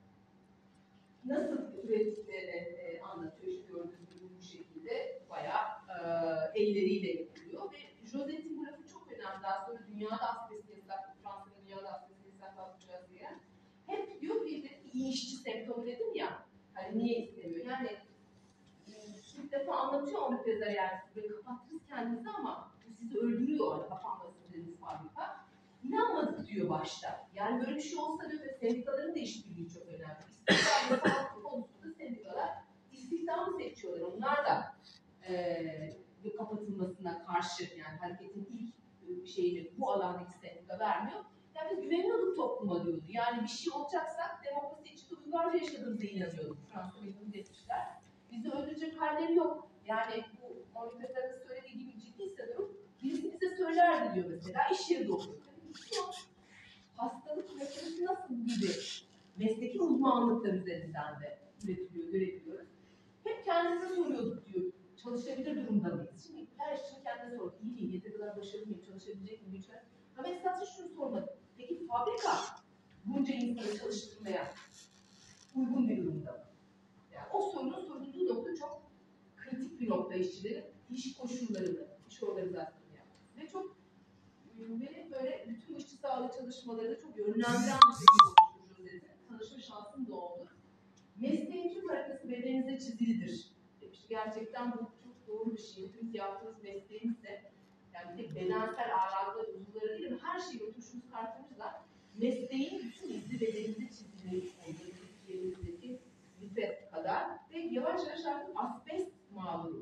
nasıl ürettiklerini e, anlatıyor. İşte gördüğünüz gibi bu şekilde bayağı e, elleriyle yapılıyor ve Josette'in bu lafı çok önemli. Daha sonra dünyada asbest yasak, Fransa'da dünyada asbest yasaklanacağız diye. Hep diyor ki işte iyi işçi semptomu dedim ya, hani niye istemiyor? Yani ilk defa anlatıyor onu Tezar, yani böyle kapattınız kendinizi ama bu sizi öldürüyor, kapanmasın dediğiniz fabrika. İnanmadık diyor başta. Yani böyle bir şey olsa diyor ve sendikaların da işbirliği çok önemli. İstihdam ve sağlık konusunda sendikalar istihdamı seçiyorlar. Onlar da e, kapatılmasına karşı, yani hareketin ilk şeyini bu alandaki sendika vermiyor. Yani biz güveniyorduk topluma diyordu. Yani bir şey olacaksa demokrasi içinde uygarca yaşadığımıza inanıyorduk. Fransa bin dokuz yüz yetmişler. Bizi öldürecek halleri yok. Yani bu Monifesa'nın söylediği gibi ciddiyse durum, birisi bize söylerdi diyor mesela, iş yerinde okuyor. Yok. Hastalık meselesi nasıl gibi mesleki uzmanlıklar üzerinden de üretiliyor, görebiliyoruz. Hep kendimize soruyorduk diyor. Çalışabilir durumda mıyız? Şimdi her işçinin kendine sordu. İyi miyim? Yeteri kadar başarılı mıyım? Çalışabilecek miyim? Lütfen. Ama esasında şunu sormadım. Peki fabrika bunca insanı çalıştırmaya uygun bir durumda mı? Yani o sorunun sorulduğu nokta çok kritik bir nokta, işçilerin iş koşullarını, iş organizasyonu yapması. Ve çok benim böyle bütün işçi sağlığı çalışmalarında çok yönlendiren bir şekilde oluşturduğum dedi. Tanışma şansım da oldu. Mesleğin tüm haritası bedeninize çizilidir demiş. Gerçekten bu çok doğru bir şey. Hepimiz yaptığımız mesleğimizde, yani tek bedensel ağırlıklar, uzuvları değil ama her şeyi oturuşumuz kartımızla mesleğin bütün izi bedeninize çizilmiş olduğu yerimizdeki life kadar ve yavaş yavaş artık asbest mağduru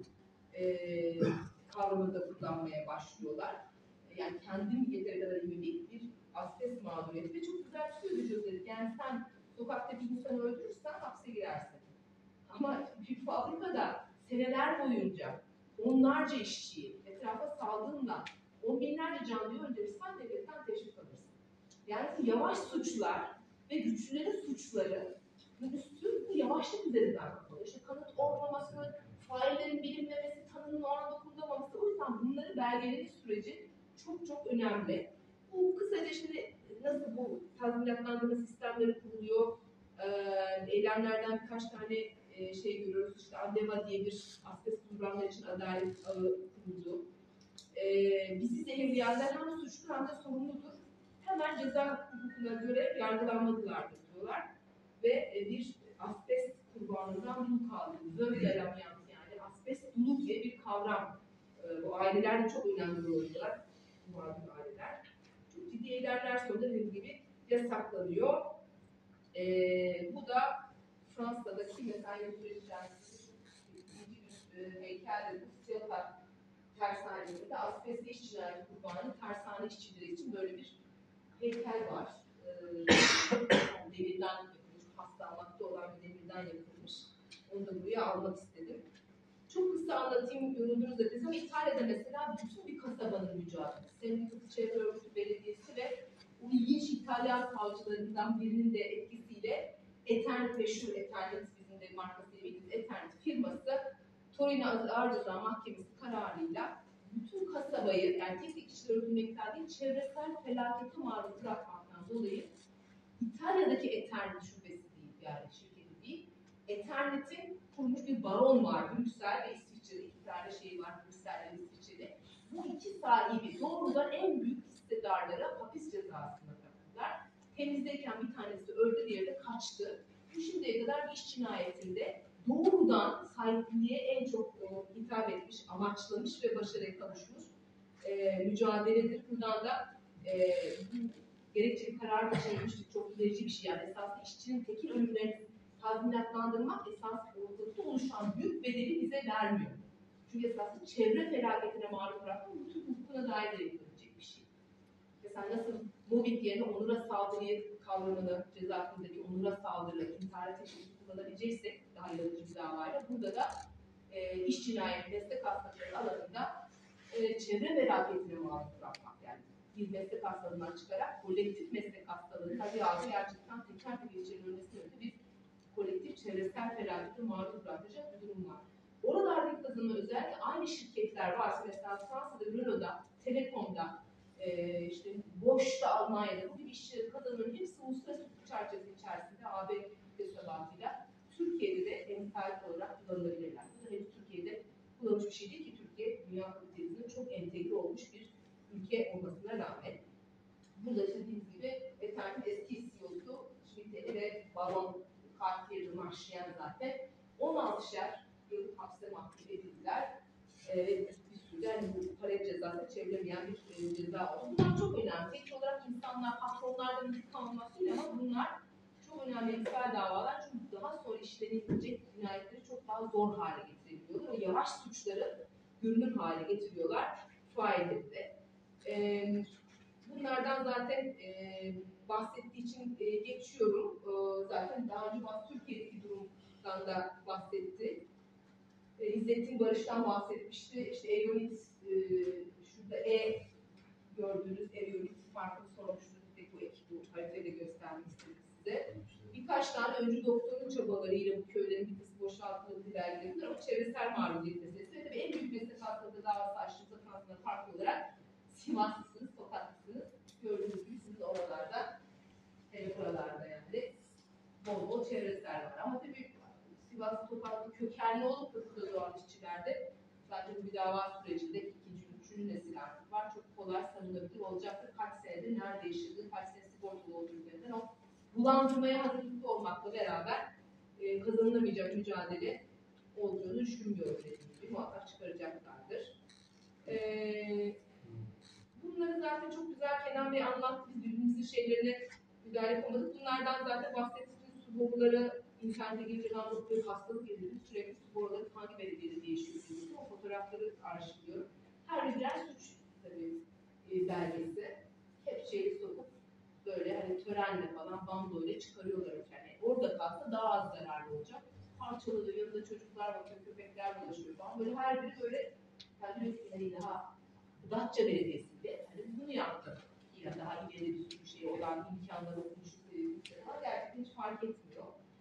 e, kavramını da kullanmaya başlıyorlar. Yani kendim yeteri kadar iyi değil bir asbest mağduriyeti ve çok güzel bir şey söylüyor. Yani sen sokakta bir insanı öldürürsen hapse girersin. Ama bir fabrikada seneler boyunca onlarca işçiyi etrafa saldığında on binlerce canlıyı öldürürsen devletten teşvik alırsın. Yani bu yavaş suçlar ve güçlülerin suçları üstü bu yavaşlık üzerinden kapılıyor. İşte kanıt olmaması, faillerin bilinmemesi, tanının o an dokunulmaması. O yüzden bunları belgeleme süreci çok çok önemli. Bu kısaca şimdi nasıl bu tazminatlandırma sistemleri kuruluyor, ee, eylemlerden birkaç tane e, şey görüyoruz. İşte ADEVA diye bir asbest uzmanlar için adalet ağı kuruldu. Ee, bizi zehirleyenler hem suçlu hem de sorumludur. Hemen ceza hukukuna göre yargılanmalılardır diyorlar. Ve e, bir asbest kurbanından dul kaldığımızı, yaramıyan yani asbest dulu diye bir kavram e, E, bu aileler de çok önemli rol oynuyorlar. Bu mağdur aileler. Çok ciddi eylemler sonunda dediğim gibi yasaklanıyor. E, bu da Fransa'daki mesela yapılacak bir heykeldir. Bu Siyata tersanesinde asbestli iş cinayeti kurbanı tersane işçileri için böyle bir heykel var. E, demirden yapılmış, paslanmakta olan bir demirden yapılmış. Onu da buraya almak istedim. Çok kısa anlatayım, yoruldunuz dediniz ama İtalya'da mesela bütün bir kasabanın mücadelesi. Sendikası Çevre Örgütü Belediyesi ve o ilginç İtalyan savcılarından birinin de etkisiyle Eternit, meşhur Eternit, bizim de markasıyla bildiğimiz Eternit firması Torino Ağır Ceza Mahkemesi kararıyla bütün kasabayı, yani tek tek kişiler öldürmekten değil, çevresel felakete maruz bırakmaktan dolayı İtalya'daki Eternit şubesi değil, yani şirketi değil, Eternit'in kurmuş bir baron var, Brüksel ve İsviçre'de iki tane şey var, Brüksel ve İsviçre'de. Bu iki sahibi doğrudan en büyük hissedarlara hapis cezasına taktılar. Temizdeyken bir tanesi öldü, diğeri de kaçtı. Bu şimdiye kadar iş cinayetinde doğrudan sahipliğe en çok e, hitap etmiş, amaçlamış ve başarıya kavuşmuş e, mücadeledir. Buradan da e, gerekçeli karar geçirilmiştir. Çok ilerici bir şey. Yani esasında işçinin tekil ölümlerini tazminatlandırmak esas ortalıkta oluşan büyük bedeli bize vermiyor. Çünkü esasında çevre felaketine maruz bırakmak bütün hukukuna dair de yapılabilecek bir şey. Mesela nasıl mobbing yerine onura saldırıyı kavramını, ceza hakkındaki onura saldırı, intihara teşviki kullanabileceksek daha yaratıcı bir davayla, burada da e, iş cinayeti, meslek hastalıkları alanında e, çevre felaketine maruz bırakmak, yani bir meslek hastalığından çıkarak kolektif meslek hastalığı, tabii abi gerçekten teker teker içerilmesine öte bir kolektif çevresel felakete maruz bırakacak bir durum var. Oralardaki kazanma özellikle aynı şirketler varsa, mesela Fransa'da, Renault'da, Telekom'da, e, işte Bosch'ta, Almanya'da bu gibi işçilerin kazanımların hepsi uluslararası hukuk çerçevesi içerisinde A B tesabatıyla Türkiye'de de emsal olarak kullanılabilirler. Bu da henüz Türkiye'de kullanılmış bir şey değil ki, Türkiye dünya kapitalizmine çok entegre olmuş bir ülke olmasına rağmen. Burada işte dediğimiz gibi Eternit'in eski C E O'su Schmidt ve Baron Cartier Marchien zaten on altışer yıl hapse mahkum edildiler. Ee, bir sürü yani bu para cezası çevrilemeyen bir e, ceza oldu. Bunlar çok önemli. Tek olarak insanlar, patronlardan bir kanunlaşıyor ama bunlar çok önemli emsal davalar. Çünkü daha sonra işlenilecek cinayetleri çok daha zor hale getirebiliyorlar ve yavaş suçları görünür hale getiriyorlar failleri de. Ee, bunlardan zaten e, bahsettiği için e, geçiyorum. E, zaten daha önce Türkiye'deki durumdan da bahsetti. E, İzzettin Barış'tan bahsetmişti. İşte Eryonit, e, şurada E gördüğünüz Eryonit farkını sormuştuk. Bu ekip bu haritayla göstermek istedim size. Birkaç tane öncü doktorun çabalarıyla bu köylerin bir kısmı boşaltıldığı ilerlediler ama çevresel maruziyet meselesi ve tabii en büyük meslek hastalığı davası açtığımızda Fransa'da farklı olarak Sivaslısınız, Tokatlısınız. Gördüğünüz gibi sizin oralarda, hele buralarda yani bol bol çevresel var. Ama tabii Sivas Tokatlı kökenli olup da burada doğan işçilerde zaten bir dava sürecinde ikinci, üçüncü nesil artık var. Çok kolay savunabilir olacaktır. Kaç senedir nerede yaşadığı, kaç sene sigortalı olduğu üzerinden o bulandırmaya hazırlıklı olmakla beraber e, kazanılamayacak mücadele olduğunu düşünmüyorum dediğim gibi. Muhakkak çıkaracaklardır. E, bunları zaten çok güzel Kenan Bey anlattı. Biz birbirimizin şeylerine müdahale yapamadık. Bunlardan zaten bahsettiğimiz su boruları, internete girince anlattığı hastalık edildi. Sürekli su boruları hangi belediyede değişiyor? O fotoğrafları arşivliyorum. Her birer suç tabii e, belgesi. Hep şeyi sokup böyle hani törenle falan bandoyla çıkarıyorlar. Yani orada kalsa daha az zararlı olacak. Parçalıyor, yanında çocuklar bakıyor, köpekler dolaşıyor falan. Böyle her biri böyle yani hani daha Datça Belediyesi'nde hani bunu yaptı. Yine daha ileri bir sürü şey olan imkanları okumuş ama gerçekten hiç fark etmiyor.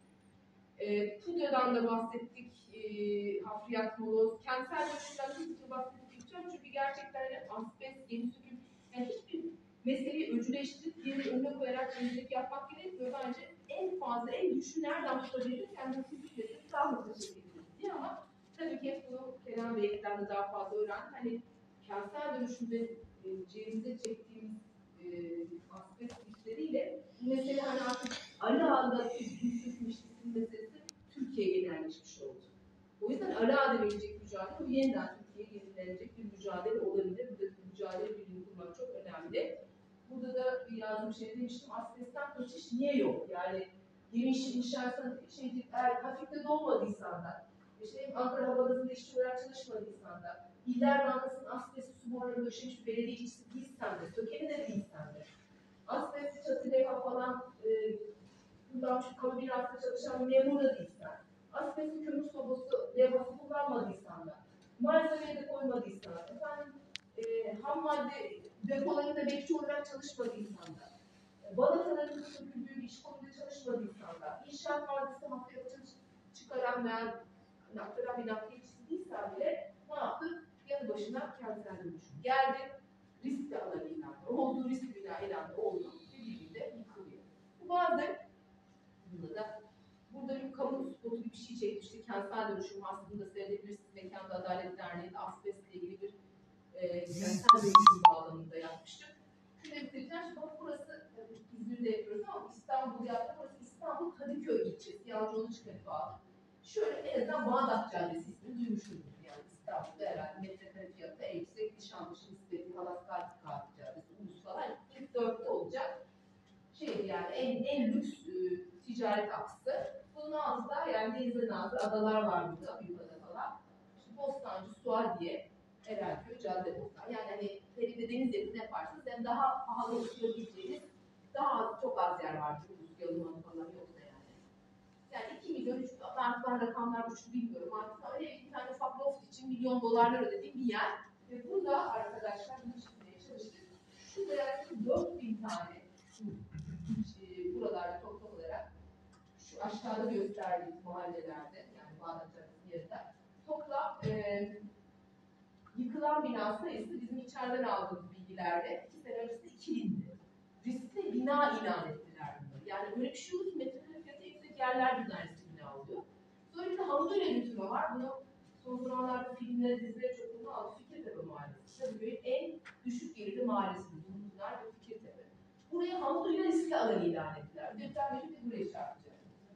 E, Pudra'dan da bahsettik. E, hafriyat, moloz, kentsel dönüşümden hızlıca bahsedeceğim çünkü gerçekten hani asbest, yeni sürüm, yani hiçbir meseleyi öcüleştirip diğeri önüne koyarak temizlik yapmak gerekmiyor. Bence en fazla, en güçlü nereden tutabiliriz? Yani bu fizik meselesi daha hızlı şekilde diye ama tabii ki bunu Kenan Bey'den de daha fazla öğrendik. Hani kentsel dönüşümde e, cebimize çektiğimiz e, asbest işleriyle bu mesele hani artık ara ağda gülsüzmüşlüsün meselesi Türkiye'ye genelleşmiş oldu. O yüzden ara ağda verilecek mücadele, bu yeniden Türkiye'ye yenilenecek bir mücadele. yazdığım şey demiştim, asbestten kaçış niye yok? Yani gemi işi inşaatın şey, eğer hafifte dolmadıysan da, işte Ankara Havalimanı'nda işçi olarak çalışmadıysan da, İller Bankası'nın asbest su boruları döşemiş belediyecisi değilsen de, sökeni de değilsen de, asbest çatı levha falan e, kullanmış kamu binasında çalışan bir memur da değilsen, asbestli kömür sobası levhası kullanmadıysan da, malzemeyi de koymadıysan, efendim e, ham madde depolarında bekçi olarak çalışmadıysan da, e, balataların söküldüğü bir iş kolunda çalışmadıysan da, inşaat maddesi haftaya çıkaran veya aktaran bir nakliyecisi değilsen bile ne yaptık? Yanı başına kentsel dönüşüm. Geldi, risk de alan ilanı. Olduğu risk bina ilanı oldu. Birbirinde yıkılıyor. Bu bazen burada da burada bir kamu spotu bir şey çekmişti. Kentsel dönüşüm aslında seyredebilirsiniz. Mekanda Adalet Derneği'nin asbestle ilgili bir e, kentsel dönüşüm bağlamında yapmıştık. Şöyle bitireceğim. Şimdi bak burası İzmir'de yapıyoruz ama İstanbul'da yaptık. Burası İstanbul Kadıköy ilçesi. Yalnız onu çıkarıp aldık. Şöyle en azından Bağdat Caddesi ismini duymuşsunuz. Yani İstanbul'da herhalde metrekare fiyatı en yüksek, Nişantaşı nispeti, Halaskartı Kahve Caddesi, Ulus falan ilk dörtte olacak. Şey yani en, en lüks e, ticaret aksı. Bunun ağzında yani denize nazır adalar var burada, Büyükada falan. İşte Bostancı, Suadiye, Erenköy, Caddebostan. Yani hani elinde deniz deniz yaparsınız hem daha pahalı ulaşabileceğiniz daha az, çok az yer var. Ulus yalımanı falan yoksa yani. Yani iki milyon, üç, ben rakamlar uçtu bilmiyorum artık. Öyle bir tane ufak loft için milyon dolarlar ödediğim bir yer. Ve burada arkadaşlar bunu çizmeye çalıştık. Şurada yaklaşık dört bin tane e, buralarda toplam olarak şu aşağıda gösterdiğimiz mahallelerde yani Bağdat Caddesi yerinde toplam e, yıkılan bina sayısı bizim içeriden aldığımız bilgilerle iki sene öncesinde iki bindi. Riskli bina ilan ettiler bunları. Yani böyle bir şey olur ki metrekare fiyatı yüksek yerler birden riskli bina oluyor. Sonra bir de havuzuyla götürme var. Bunu son zamanlarda filmlere, dizilere çok bunu aldı. Fikirtepe Mahallesi. Tabii böyle en düşük gelirli mahallesi. Bunlar ve Fikirtepe. Buraya havuzuyla riskli alan ilan ettiler. Deprem verip de buraya çarpacak.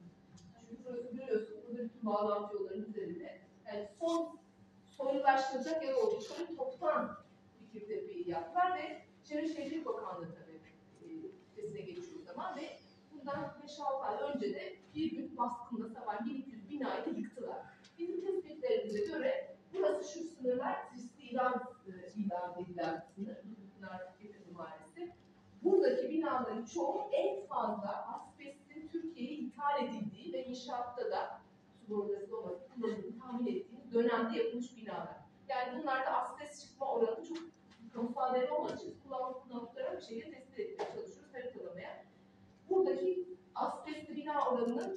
Çünkü burası biliyorsun, burada bütün bağlantı yollarının üzerinde. Yani son soylulaştıracak yer olduğu için toptan Fikirtepe'yi yaptılar ve Çevre Şehircilik Bakanlığı tabii sitesine geçiyor o zaman ve bundan beş altı ay önce de bir gün baskında sabah bin iki yüz binayı da yıktılar. Bizim tespitlerimize göre burası şu sınırlar, riskli ilan, ilan edilen sınır, Pınar Fikirtepe Mahallesi. Buradaki binaların çoğu en fazla asbestin Türkiye'ye ithal edildiği ve inşaatta da su boruları olması kullanıldığını tahmin ettiğimiz dönemde yapılmış binalar. Yani bunlarda asbest çıkma oranı çok kamusal değeri olmadığı için kullanma kılavuzlara bir şekilde tespit etmeye çalışıyoruz, haritalamaya. Buradaki asbestli bina oranının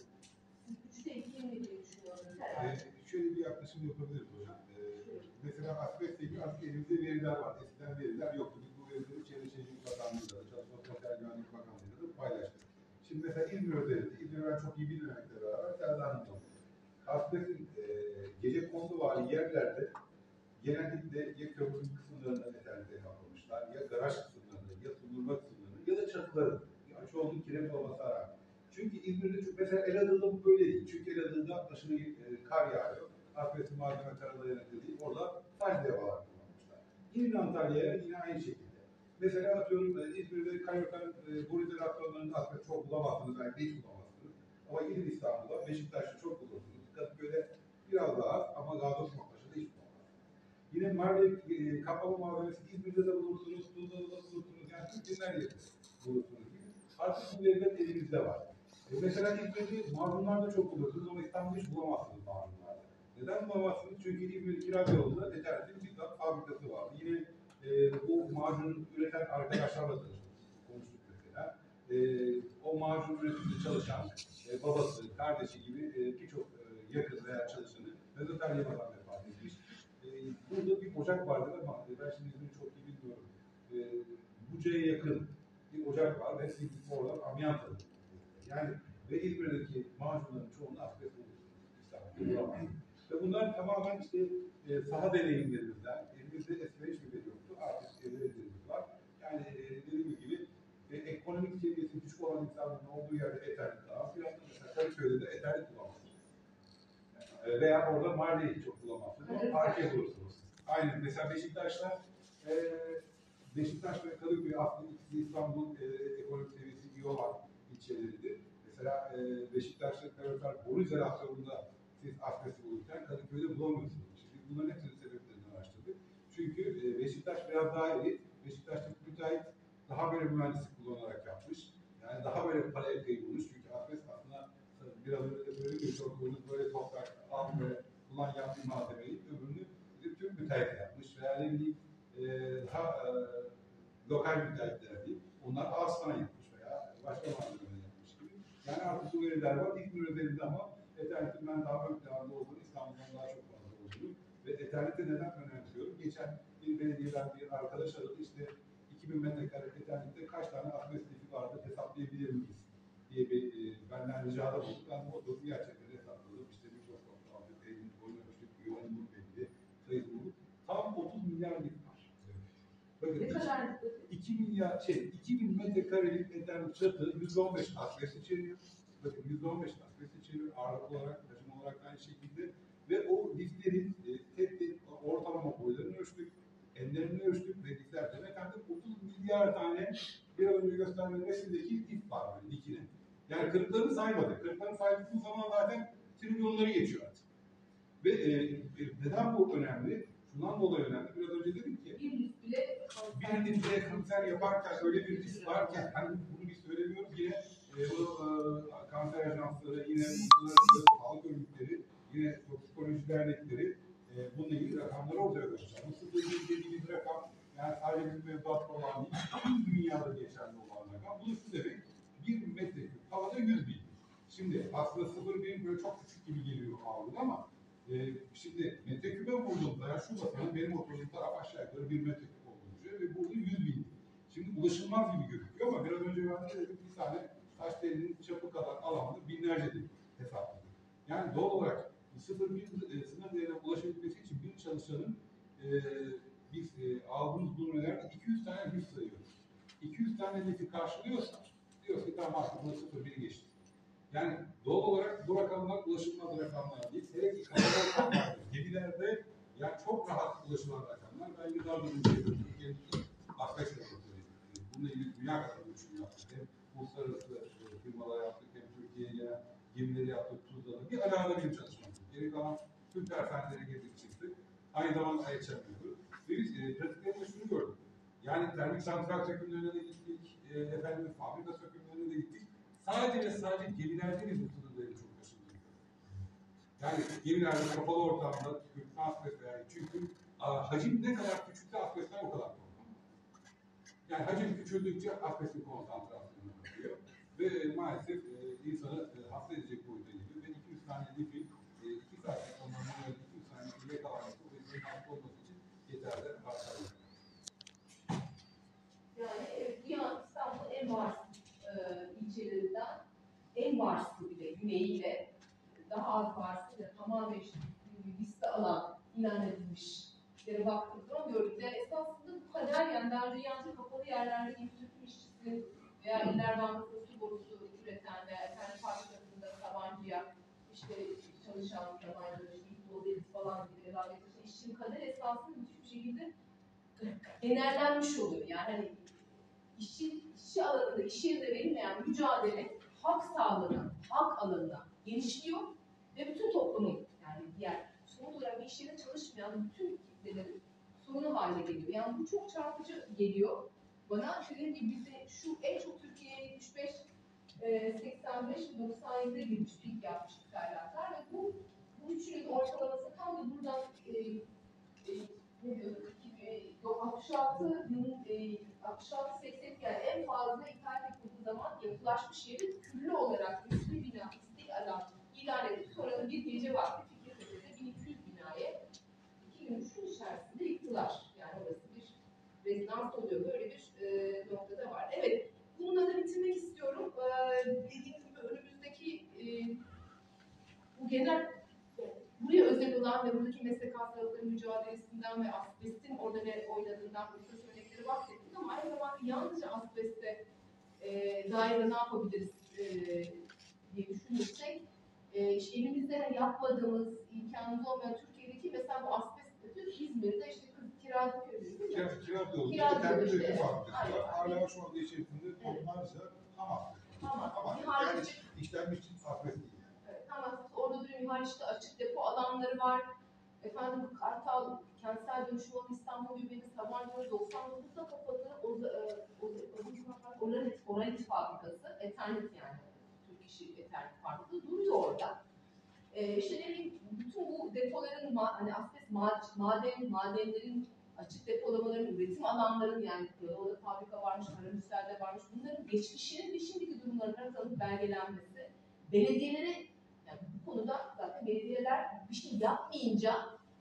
üçte iki mi diye düşünüyorum herhalde. Ee, şöyle bir yaklaşım yapabiliriz hocam. Ee, mesela asbestle ilgili artık elimizde veriler var. Eskiden veriler yoktu. Biz bu verileri Çevre Şehircilik Bakanlığı'yla da, Çalışma Sosyal Güvenlik Bakanlığı'yla da paylaştık. Şimdi mesela İzmir özelinde, İzmir'i ben çok iyi bilmemekle beraber Selda Hanım'la asbestin e, gece kondu var yerlerde genellikle ya köprünün kısımlarında metalde kaplamışlar, ya garaj kısımlarında, ya sundurma kısımlarında, ya da çatıların. Yani çoğunluk kiremit olmasına rağmen. Çünkü İzmir'de çok, mesela Elazığ'da bu böyle değil. Çünkü Elazığ'da aşırı e, kar yağıyor. Asbestli malzeme kara dayanıklı değil. Orada taş levhalar kullanmışlar. Yine Antalya'ya yine aynı şekilde. Mesela atıyorum e, İzmir'de kaymakam e, bu izolasyonlarında asbest çok bulamazsınız, belki de hiç bulamazsınız. Ama gidin İstanbul'da, Beşiktaş'ta çok bulursunuz. Kadıköy'de biraz daha az ama Gazi Osmanlı'da hiç bulamazsınız. Yine Marley e, kapalı malzemesi İzmir'de de bulursunuz, Tuzla'da da bulursunuz. Yani Türkiye'nin her yerinde bulursunuz. Artık bu veriler elimizde var. E mesela İzmir'de macunlarda çok bulursunuz ama İstanbul'da hiç bulamazsınız macunlarda. Neden bulamazsınız? Çünkü İzmir Kirazlıoğlu'nda deterjanın bizzat fabrikası var. Yine e, bu macun üreten arkadaşlarla da konuştuk mesela. E, o macun üretiminde çalışan e, babası, kardeşi gibi e, birçok e, yakın veya çalışanı mezoter yemadan vefat etmiş. E, burada bir ocak vardır ama ben şimdi İzmir'i çok iyi bilmiyorum. E, Buca'ya yakın bir ocak var ve siz oradan amiyant alın. Yani ve İzmir'deki macunların çoğunu asbest bulursunuz. Ve bunlar tamamen işte e, saha deneyimlerimizden, elimizde eskiden hiçbir veri yoktu. Artık verilerimiz var. Yani e, dediğim gibi e, ekonomik seviyesi düşük olan insanların olduğu yerde eterlik daha fiyatlı. Mesela Kadıköy'de de eterlik bulamazsınız. E, veya orada Marley'i çok bulamazsınız. Ama parke bulursunuz. Aynen. Mesela Beşiktaş'ta e, Beşiktaş ve Kadıköy aslında ikisi İstanbul'un e, ekonomik seviyesi iyi olan ilçeleridir. Mesela e, Beşiktaş'ta kalorifer boru izolasyonunda siz asbesti bulurken Kadıköy'de bulamıyorsunuz. Şimdi bunların hepsinin sebeplerini araştırdık. Çünkü e, Beşiktaş biraz daha elit. Beşiktaş'taki müteahhit daha böyle mühendislik kullanarak yapmış. Yani daha böyle para ekleyi bulmuş. Çünkü asbest aslında biraz önce de söyledim ki çok böyle toprak, al böyle kullan yaptığı malzemeyi öbürünü tüm müteahhit yapmış. Veya ne bileyim e, daha e, lokal müteahhitler değil. Onlar ağaçtan yapmış veya başka malzemeden yapmış gibi. Yani artık bu veriler var. İzmir özelinde ama Ethernet'in ben daha ön planda olduğunu, İstanbul'dan daha çok fazla olduğunu ve Ethernet'i neden önemsiyorum? Geçen bir belediyeden bir arkadaş aradı. İşte iki bin metrekare Ethernet'te kaç tane asbest lifi vardı hesaplayabilir miyiz diye bir e, benden ricada bulundu. Ben de oturdum gerçekten hesapladım. İşte mikroskopla aldık, elini boyunu ölçtük, güvenlik belli, sayı bulduk. Tam otuz milyar lif var. Bakın, Ne kadar? iki milyar şey iki bin metrekarelik Ethernet çatı yüzde on beş asbest içeriyor. Bakın yüzde on beş asbest içeriyor ağırlık olarak, hacim olarak aynı şekilde ve o liflerin e, tek tek ortalama boylarını ölçtük, enlerini ölçtük ve lifler demek artık otuz milyar tane bir an önce göstermenin resmindeki lif var böyle dikine. Yani kırıklarını saymadık. Kırıklarını saydığımız zaman zaten trilyonları geçiyor artık. Ve e, neden bu önemli? Şundan dolayı önemli. Biraz önce dedim ki Bir lif bile bir litre kanser yaparken öyle bir risk varken hani bunu biz söylemiyoruz yine e, bu e, kanser ajansları, yine uluslararası sağlık örgütleri, yine toksikoloji dernekleri e, bununla ilgili rakamları ortaya koyacak. Bu sıfır virgül dediğimiz rakam yani sadece bizim mevzuatta olan değil, tüm dünyada geçerli olan rakam. Bu şu demek bir metreküp havada yüz bin. Şimdi aslında sıfır virgül böyle çok küçük gibi geliyor algıda ama e, şimdi metreküpe vurduğumda yani şu basanın benim oturduğum taraf aşağı yukarı bir metreküp ve burada yüz bin. Şimdi ulaşılmaz gibi gözüküyor ama biraz önce ben de dedim bir tane taş telinin çapı kadar alanda binlerce de hesapladım. Yani doğal olarak sıfır bir e, sınır değerine ulaşabilmesi için bir çalışanın e, biz e, aldığımız bulunmalarda iki yüz tane lif sayıyoruz. iki yüz tane lifi karşılıyorsa diyoruz ki tamam artık bunu sıfır biri geçti. Yani doğal olarak bu rakamlar ulaşılmaz rakamlar değil. Hele ki kapalı rakamlar, gemilerde yani çok rahat ulaşılan rakamlar. Ben bir daha bir Türkiye'nin asbest laboratuvarı. Bununla ilgili dünya kadar ölçüm yaptık. Hem uluslararası firmalar yaptık, hem Türkiye'ye gelen gemileri yaptık, Tuzla'da. Bir alada bir çalışma yaptık. Geri kalan tüm tersanelere girdik çıktık. Aynı zamanda ayet yapıyordu. Ve biz e, pratiklerinde şunu gördük. Yani termik santral sökümlerine de gittik, e, efendim fabrika sökümlerine de gittik. Sadece ve sadece gemilerde biz bu sınırları çok taşıdık. Yani gemilerde kapalı ortamda tükürükte asbest veya çünkü a, hacim ne kadar küçükse asbestler o kadar korkunç. Yani hacim küçüldükçe asbestin konsantrasyonu artıyor. Ve e, maalesef e, insanı e, hasta edecek boyuta geliyor. Ve iki yüz tane lifin e, iki saatte kullanımı iki yüz tane lifiye kalanması o yüzden hasta olması için yeterli artar. Yani evet, bir an İstanbul'un en varsız e, ilçelerinden en varsız bile güneyiyle daha az varsız ve tamamen işte liste alan ilan edilmiş yere baktığımız zaman gördük. Yani esasında bu kadar yani daha önce yalnızca kapalı yerlerde gibi tütün işçisi veya iller bankası su borusu üreten veya kendi fabrikasında Sabancı'ya işte çalışan yabancıları, işte İlk falan gibi devam ediyorsa işçinin kader esasında hiçbir şekilde genellenmiş oluyor. Yani hani işçi, işçi alanında, iş yerinde verilmeyen mücadele halk sağlığına, halk alanına genişliyor ve bütün toplumun yani diğer somut olarak bir iş yerinde çalışmayan bütün kitlelerin sorunu haline geliyor. Yani bu çok çarpıcı geliyor bana. Dediğim gibi bizde şu en çok Türkiye'ye yetmiş beş, seksen beş ve doksan yedide girmiş pik yapmış ithalatlar ve bu bu üçünün ortalaması tam da buradan e, e, ne diyoruz? altmış altı, altmış altı seksen yani en fazla ithal ettiği zaman yapılaşmış yerin küllü olarak üstü bina istik alan ilan edip sonra da bir gece vakti Fikirtepe'de bin iki yüz binaya iki gün üçün içerisinde yıktılar. Yani orası bir rezidans oluyor. Böyle bir e, noktada var. Evet, bununla da bitirmek istiyorum. E, dediğim gibi önümüzdeki e, bu genel buraya özel olan ve buradaki meslek hastalıkları mücadelesinden ve asbestin orada ne oynadığından bu örnekleri bahsettik ama aynı zamanda yalnızca asbeste e, dair ne yapabiliriz e, diye düşünürsek e, işte elimizde yapmadığımız, imkanımız olmayan Türkiye'deki mesela bu asbest İzmir'de işte Kirazlıköy değil mi? Kira, kira yolu, Kiraz kendi yolu işte, üretim evet. fabrikası Aynen. var. Hala şu anda içerisinde tonlarca hamam. Tamam. Ama Nihal yani açık, işlenmiş asbest değil. evet, tamam. Orada duruyor Nihal açık depo alanları var. Efendim Kartal kentsel dönüşüm alanı İstanbul Göbeği'nin Sabancı'nın doksan dokuzda kapadı. O, e, o, o, Oralit, Oralit fabrikası, Eternit yani. Türk İşi Eternit fabrikası duruyor orada. Ee, işte ne bileyim, bütün bu depoların, ma hani asbest maden, madenlerin açık depolamaların, üretim alanların yani orada fabrika varmış, Karamürsel'de varmış. Bunların geçmişinin ve şimdiki durumlarına tanık belgelenmesi, belediyelere, yani bu konuda zaten belediyeler bir şey yapmayınca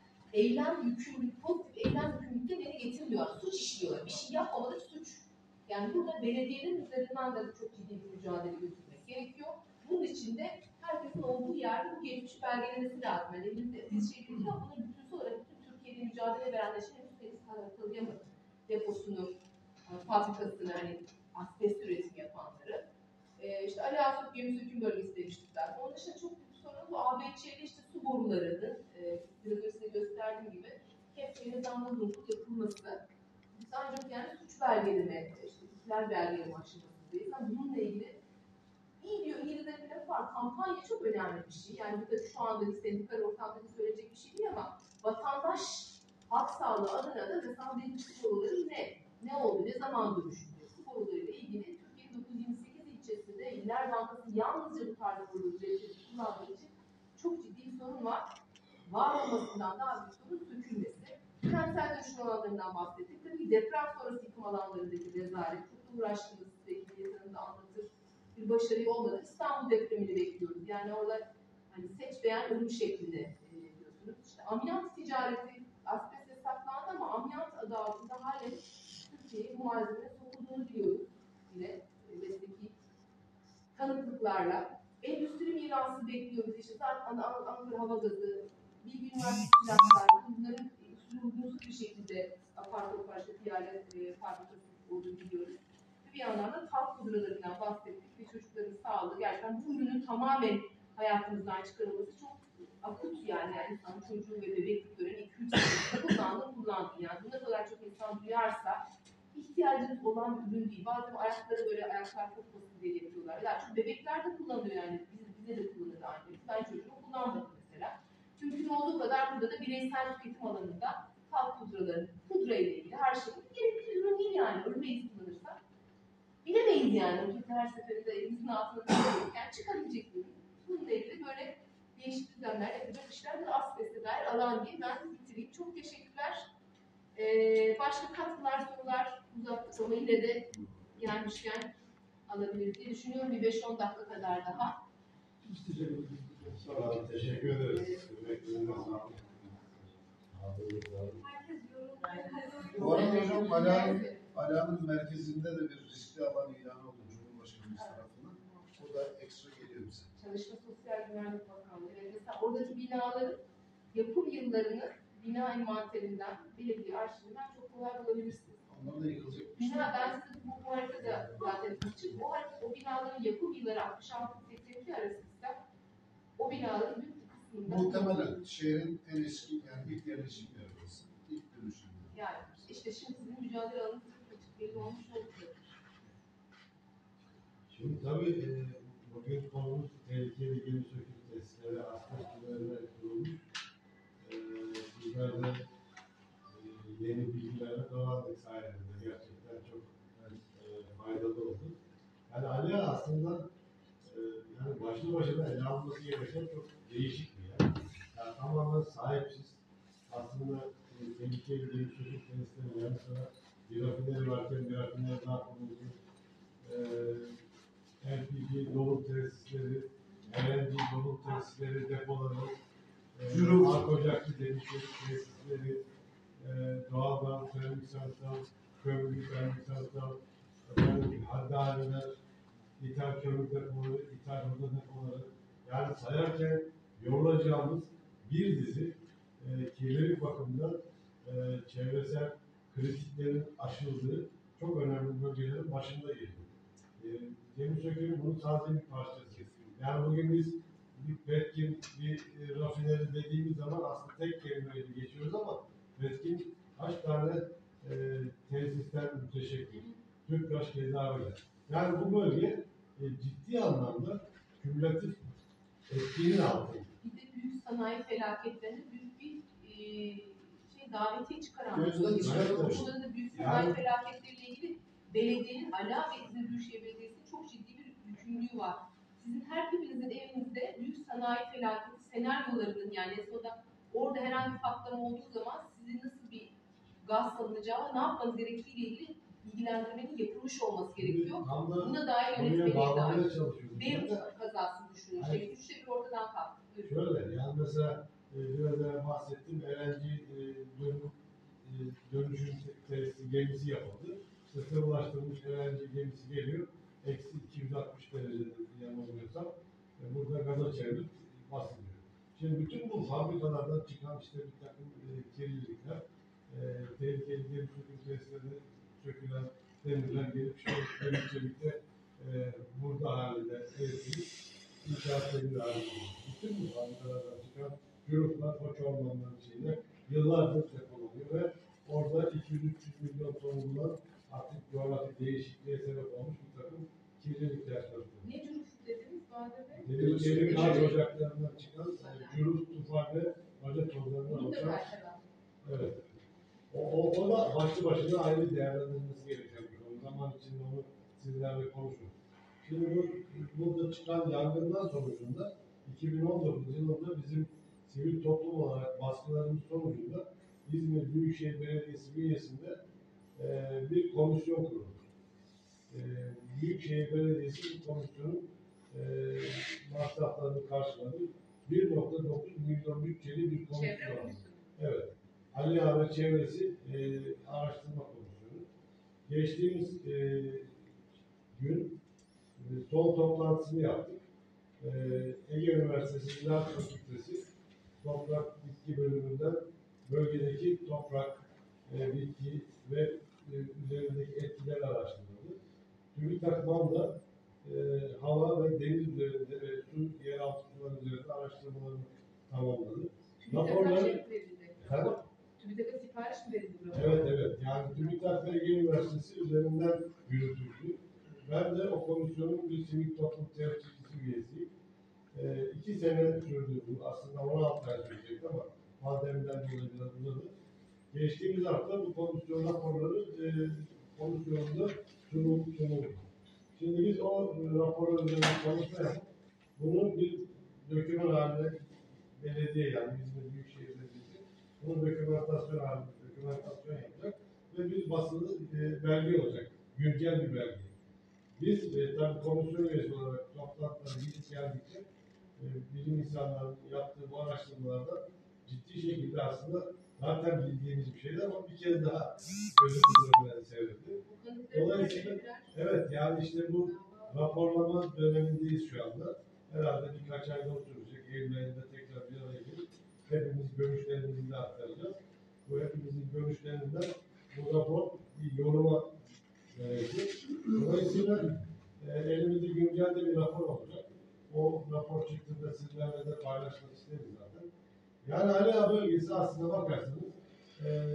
eylem yükümlülük, pozitif eylem yükümlülüklerini getirmiyor. Suç işliyorlar. Bir şey yapmamaları suç. Yani burada belediyelerin üzerinden de çok ciddi bir mücadele götürmek gerekiyor. Bunun için de herkesin olduğu yerde bu geçmiş belgelemesi lazım. Yani elimizde biz şey değil ama bunu bütünsel olarak bütün Türkiye'de mücadele verenler için henüz henüz tanıyamadık. Deposunu, fabrikasını, hani asbest üretimi yapanları. Ee, işte Ali Asut Gemi Söküm Bölgesi demiştik zaten. Onun dışında çok büyük sorun bu A B Ç'li işte su borularının, e, biraz önce size gösterdiğim gibi hep nizamlı hukuku yapılması. Biz ancak yani suç belgeleme, işte ihlal belgeleme aşamasındayız. Yani bununla ilgili iyi diyor, iyi de bir laf var. Kampanya çok önemli bir şey. Yani bu da şu anda bir sendikal ortamda söyleyecek bir şey değil ama vatandaş halk sağlığı adına da mesela benim su boruları ne? Ne oldu? Ne zaman dönüştü? Su borularıyla ilgili Türkiye'nin dokuz yüz yirmi sekiz ilçesinde İller Bankası yalnızca bu tarz boruları üretilip kullandığı için çok ciddi bir sorun var. Var olmasından daha büyük sorun sökülmesi. Kentsel dönüşüm alanlarından bahsettik. Tabii deprem sonrası yıkım alanlarındaki rezalet. Çok uğraştığımız sürekli yatırımda anlatır. Bir başarı olmadı. İstanbul depremini bekliyoruz. Yani orada hani seç beğen ölüm şeklinde e, diyorsunuz. İşte amyant ticareti asbest yasaklandı ama amyant adı altında halen Türkiye'ye bu malzeme sokulduğunu biliyoruz. Yine e, mesleki tanıklıklarla. Endüstri mirası bekliyoruz. İşte zaten Ankara Hava Gazı, Bilgi Üniversitesi silahlar, bunların uygunsuz bir şekilde apar topar işte piyale e, fabrikası olduğunu biliyoruz. Bir yandan da talk pudralarından bahsettik ve çocukların sağlığı gerçekten bu ürünün tamamen hayatımızdan çıkarılması çok akut yani. Yani insan çocuğu ve bebeklik dönemi iki üç sene kullandı kullandı yani. Bu ne kadar çok insan duyarsa ihtiyacınız olan bir ürün değil. Bazen ayakları böyle ayaklar kokmasın diye yapıyorlar. Ya çünkü bebekler de kullanıyor yani. Biz, bize de kullanır annemiz. Ben çocuğumu kullanmadım mesela. Mümkün olduğu kadar burada da bireysel tüketim alanında talk pudraları, pudra ile ilgili her şey gerekli bir ürün değil yani. Ölmeyiz kullanırsak. Bilemeyiz yani. O her seferinde elimizin altına tutulurken çıkabilecek bir ürün. Bununla ilgili böyle değişik düzenler, yapacak işler de asbeste dair alan diye ben bitireyim. Çok teşekkürler. Ee, başka katkılar, sorular uzattık ama yine de gelmişken alabiliriz diye düşünüyorum. Bir beş on dakika kadar daha. Sağ olun, teşekkür ederiz. Emeklerine sağlık. Herkes yoruldu. Bu arada hocam Ala'nın Ala'nın merkezinde de bir riskli alan ilanı oldu Cumhurbaşkanımız tarafından. O da ekstra geliyor bize. Çalışma Sosyal Güvenlik Bakanlığı. Evet, mesela oradaki binaların yapım yıllarını bina envanterinden, belediye arşivinden çok kolay bulabilirsiniz. Onlar da yıkılacak. Bina, ben size bu, bu haritada zaten açık. O, harita, o binaların yapım yılları altmış altı seksen iki arasında o binaların büyük bir kısmında Muhtemelen şehrin en eski yani ilk yerleşim yeri burası. İlk dönüşüm yeri. yani işte şimdi sizin mücadele alanınız çok açık belli olmuş oldu. Şimdi tabii e, bugün konumuz tehlikeli gemi söküm testleri, asbest üzerine kurulmuş. E, bizler de e, yeni bilgilerle dolandık sayesinde. Gerçekten çok e, faydalı oldu. Yani Ali aslında e, yani başlı başına ele alması gereken çok değişik bir yer. Yani tamamen sahipsiz. Aslında e, tehlikeli gemi söküm testleri yanı sıra bir rafineri varken bir rafineri daha kuruldu. E, L P G dolum tesisleri, L N G dolum tesisleri, depoları, e, ark ocaklı demişleri tesisleri, e, doğalgaz, termik santral, kömürlü termik santral, efendim, haddaniler, ithal kömür depoları, ithal hurda depoları. Yani sayarken yorulacağımız bir dizi e, kirlilik bakımından e, çevresel kritiklerin aşıldığı çok önemli bölgelerin başında geliyor. E, Gemi sökümü bunun sadece bir parçası. Yani bugün biz bir petkim, bir e, rafineri dediğimiz zaman aslında tek kelimeyle geçiyoruz ama petkim kaç kaç tane e, tesisten müteşekkil, Tüpraş keza öyle. Yani bu bölge e, ciddi anlamda kümülatif etkinin altında. Bir de büyük sanayi felaketlerinde büyük bir e, şey davetiye çıkaran bir Gözden bölge. çıkartıyor. Burada da büyük sanayi Yani- felaketleriyle ilgili belediyenin, Ala ve İzmir Büyükşehir Belediyesi'nin çok ciddi bir yükümlülüğü var. Sizin her birinizin evinizde büyük sanayi felaketi senaryolarının, yani SODA orada herhangi bir patlama olduğu zaman sizin nasıl bir gaz salınacağı, ne yapmanız gerektiğiyle ilgili bilgilendirmenin yapılmış olması gerekiyor. Tam da Buna dair konuya yönetmeliğe bağlamaya dair. çalışıyoruz. Beyrut kazasını düşünün. Hayır. İşte üçte bir ortadan kalktı. Buyurun. Şöyle, yani mesela e, biraz evvel bahsettiğim L N G e, dönüm, e, dönüşüm tesisi gemisi yapıldı. İşte sıvılaştırılmış L N G gemisi geliyor. Eksi iki yüz altmış derecede yanılmıyorsam e, burada gaza çevirip basılıyor. Şimdi bütün bu fabrikalardan çıkan işte bir takım e, kirlilikler, e, tehlikeli gemi söküm tesislerinde sökülen demirler gelip işte gemi çelikte e, burada halinde eritilip inşaat edildiği halinde. Bütün bu fabrikalardan çıkan cüruflar, koç ormanların içinde yıllardır depolanıyor ve orada iki yüz üç yüz milyon ton bulan artık coğrafi değişikliğe sebep olmuş bir takım kirlilikler söz konusu. Ne cürüf dediniz Bahadır Bey? Dedim ki gaz ocaklarından çıkan e, cüruf, tufan ve baca tozlarından Bunu da oluşan. bertaraf. Evet. O, o, o da başlı başına ayrı değerlendirilmesi gereken bir konu. Zaman içinde onu sizlerle konuşuruz. Şimdi bu, burada çıkan yangından sonucunda iki bin on dokuz yılında bizim sivil toplum olarak baskılarımız sonucunda İzmir Büyükşehir Belediyesi bünyesinde e, bir komisyon kuruldu. E, Büyükşehir Belediyesi bu komisyonun e, masraflarını karşıladı. bir nokta dokuz milyon bütçeli bir Çevre komisyon. komisyonu. Evet. Ali Ağa ve çevresi e, araştırma komisyonu. Geçtiğimiz e, gün e, son toplantısını yaptık. E, Ege Üniversitesi İlahi Fakültesi Toprak Bitki bölümünden bölgedeki toprak, e, bitki ve e, üzerindeki etkiler araştırıldı. TÜBİTAK da e, hava ve deniz üzerinde ve su, yeraltı sular üzerinde araştırmalarını tamamladı. TÜBİTAK'a Raporlar- şey mi verildi? Efendim? TÜBİTAK'a sipariş mi verildi? bu? Evet evet. Yani TÜBİTAK ve Ege Üniversitesi üzerinden yürütüldü. Ben de o komisyonun bir sivil toplum temsilcisi üyesiyim. E, iki sene sürdü bu. Aslında on altı ay sürecekti ama pandemiden dolayı biraz uzadı. Geçtiğimiz hafta bu komisyon raporları e, komisyonunda sunum, sunuldu. Şimdi biz o raporlar üzerinde çalışma yapıp bunu bir doküman haline belediye yani İzmir Büyükşehir Belediyesi bunun dokümantasyon halinde dokümantasyon yapacak ve bir basılı e, belge olacak. Güncel bir belge. Biz e, tabii komisyon üyesi olarak toplantılara gidip geldikçe e, bilim insanlarının yaptığı bu araştırmalarda ciddi şekilde aslında zaten bildiğimiz bir şeydi ama bir kez daha gözümüzün önüne seyredildi. Bu kanıtları Dolayısıyla birer- evet yani işte bu raporlama dönemindeyiz şu anda. Herhalde birkaç ay daha sürecek. Eylül ayında tekrar bir araya gelip hepimiz görüşlerimizi de aktaracağız. Bu hepimizin görüşlerinden bu rapor bir yoruma verecek. Dolayısıyla e, elimizde güncel de bir rapor olacak. O rapor çıktığında sizlerle de paylaşmak isteriz zaten. Yani Ali Ağa bölgesi aslında bakarsanız e,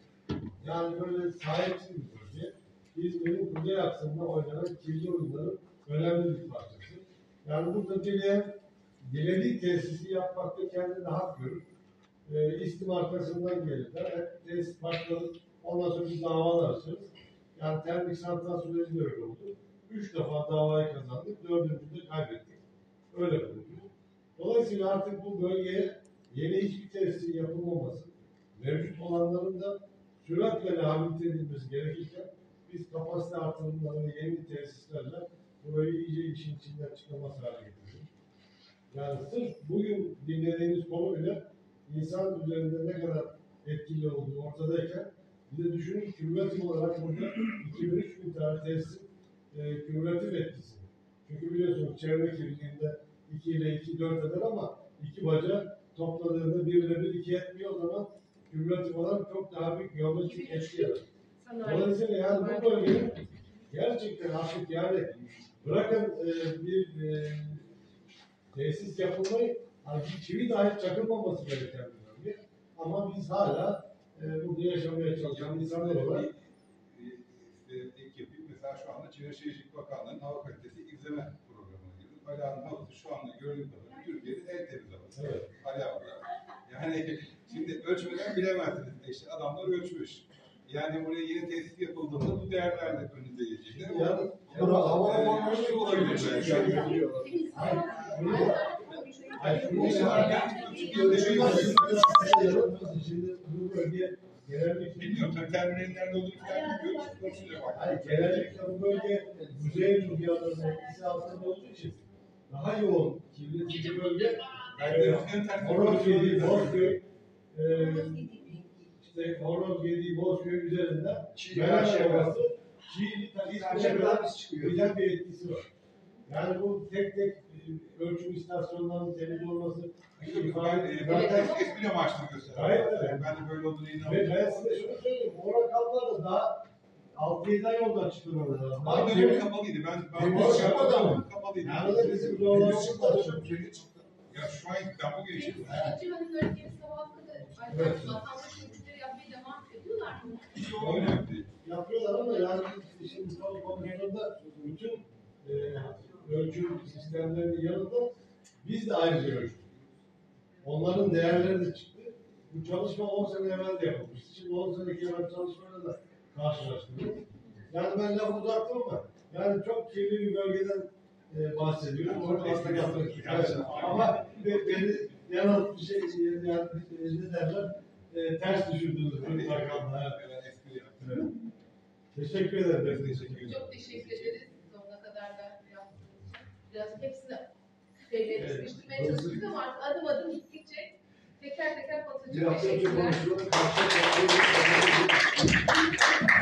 yani böyle sahipsiz bir bölge. İzmir'in kuzey aksında oynanan kirli oyunların önemli bir parçası. Yani burada dileyen, dilediği tesisi yapmakta kendine hak görür. E, istim arkasından gelirler. Hep tesis başlanır. Ondan sonra bir davalar açarız. Yani termik santral süreci de öyle oldu. Üç defa davayı kazandık. Dördüncüde kaybettik. Öyle oldu. Dolayısıyla artık bu bölgeye yeni hiçbir tesisin yapılmaması, mevcut olanların da süratle rehabilite edilmesi gerekirken biz kapasite artırımlarını yeni tesislerle burayı iyice işin içinden çıkılmaz hale getirdik. Yani sırf bugün dinlediğimiz konu bile insan üzerinde ne kadar etkili olduğu ortadayken bir de düşünün kümülatif olarak burada iki bin üç bin tane tesisin e, kümülatif etkisi. Çünkü biliyorsunuz çevre kirliliğinde iki ile iki dört eder ama iki baca topladığında bir ile bir iki etmiyor o zaman kümülatif olarak çok daha büyük geometrik etki yaratır. Sanayi. Dolayısıyla yani bu bölgenin gerçekten artık yani bırakın e, bir e, tesis yapılmayı, hani bir çivi dahi çakılmaması gereken bir bölge. Ama biz hala e, burada yaşamaya çalışan insanlar olarak Bir, e, ek yapayım. Mesela şu anda Çevre Şehircilik Bakanlığı'nın hava kalitesi izleme programına girdim. Aliağa'nın havası şu anda gördüğüm kadarıyla Türkiye'nin en temiz havası. evet. Aliağa. Yani şimdi ölçmeden bilemezsiniz. İşte adamlar ölçmüş. Yani buraya yeni tesis yapıldığında bu değerler de önünüze gelecekler. Yani Yani, hava yani formları şu olabilir belki. şey Şimdi bu bölge genellikle Bilmiyorum tabii terminalin nerede olduğunu falan bilmiyorum. Konuşuyor bak. Hayır, genellikle bu bölge kuzey rüzgarlarının etkisi altında olduğu için daha yoğun kirletici bir bölge. Yani horoz yediği Bozköy, e, işte horoz yediği Bozköy üzerinden Meral Ovası, Çiğli Takipçi'ne kadar güzel bir etkisi var. Yani bu tek tek e, ölçüm istasyonlarının temiz olması Ben e, ben zaten espri amaçlı gösteriyorum. Gayet tabii. Ben de böyle olduğunu ve inanıyorum. ben size şunu söyleyeyim, Orakal'da da daha altı yedi ay yoldan çıkmaları lazım. Abi dönemi kapalıydı. Ben ben Temiz bu çıkmadı ama. kapalıydı. Yani da bizim zorlanışlar Ya şu an ben bugün yaşadım. Sizce hani böyle geri sabahları Evet. vatandaş yöneticileri yapmaya devam ediyorlar mı? Hiç olmuyor değil. yapıyorlar ama yani şimdi son komisyonda bütün e, ölçüm sistemlerinin yanında biz de ayrıca ölçtük. Onların değerleri de çıktı. Bu çalışma on sene evvel de yapılmıştı. Şimdi on seneki evvel çalışmayla da karşılaştırdık. Yani ben lafı uzattım ama yani çok kirli bir bölgeden e, bahsediyorum. Orada aslında yapmak evet. Ama be, beni yanıl bir şey yani ne derler e, ters düşürdünüz bir rakamda. Ben espri yaptım. Evet. Teşekkür ederim. Ben teşekkür ederim. Çok teşekkür ederiz sonuna kadar da yaptığınız için. Biraz hepsini şeyleri sıkıştırmaya Evet. çalıştık ama artık adım adım gittikçe teker teker Bir patlayacak. hafta önce Teşekkürler. konuşuyoruz. Karşıya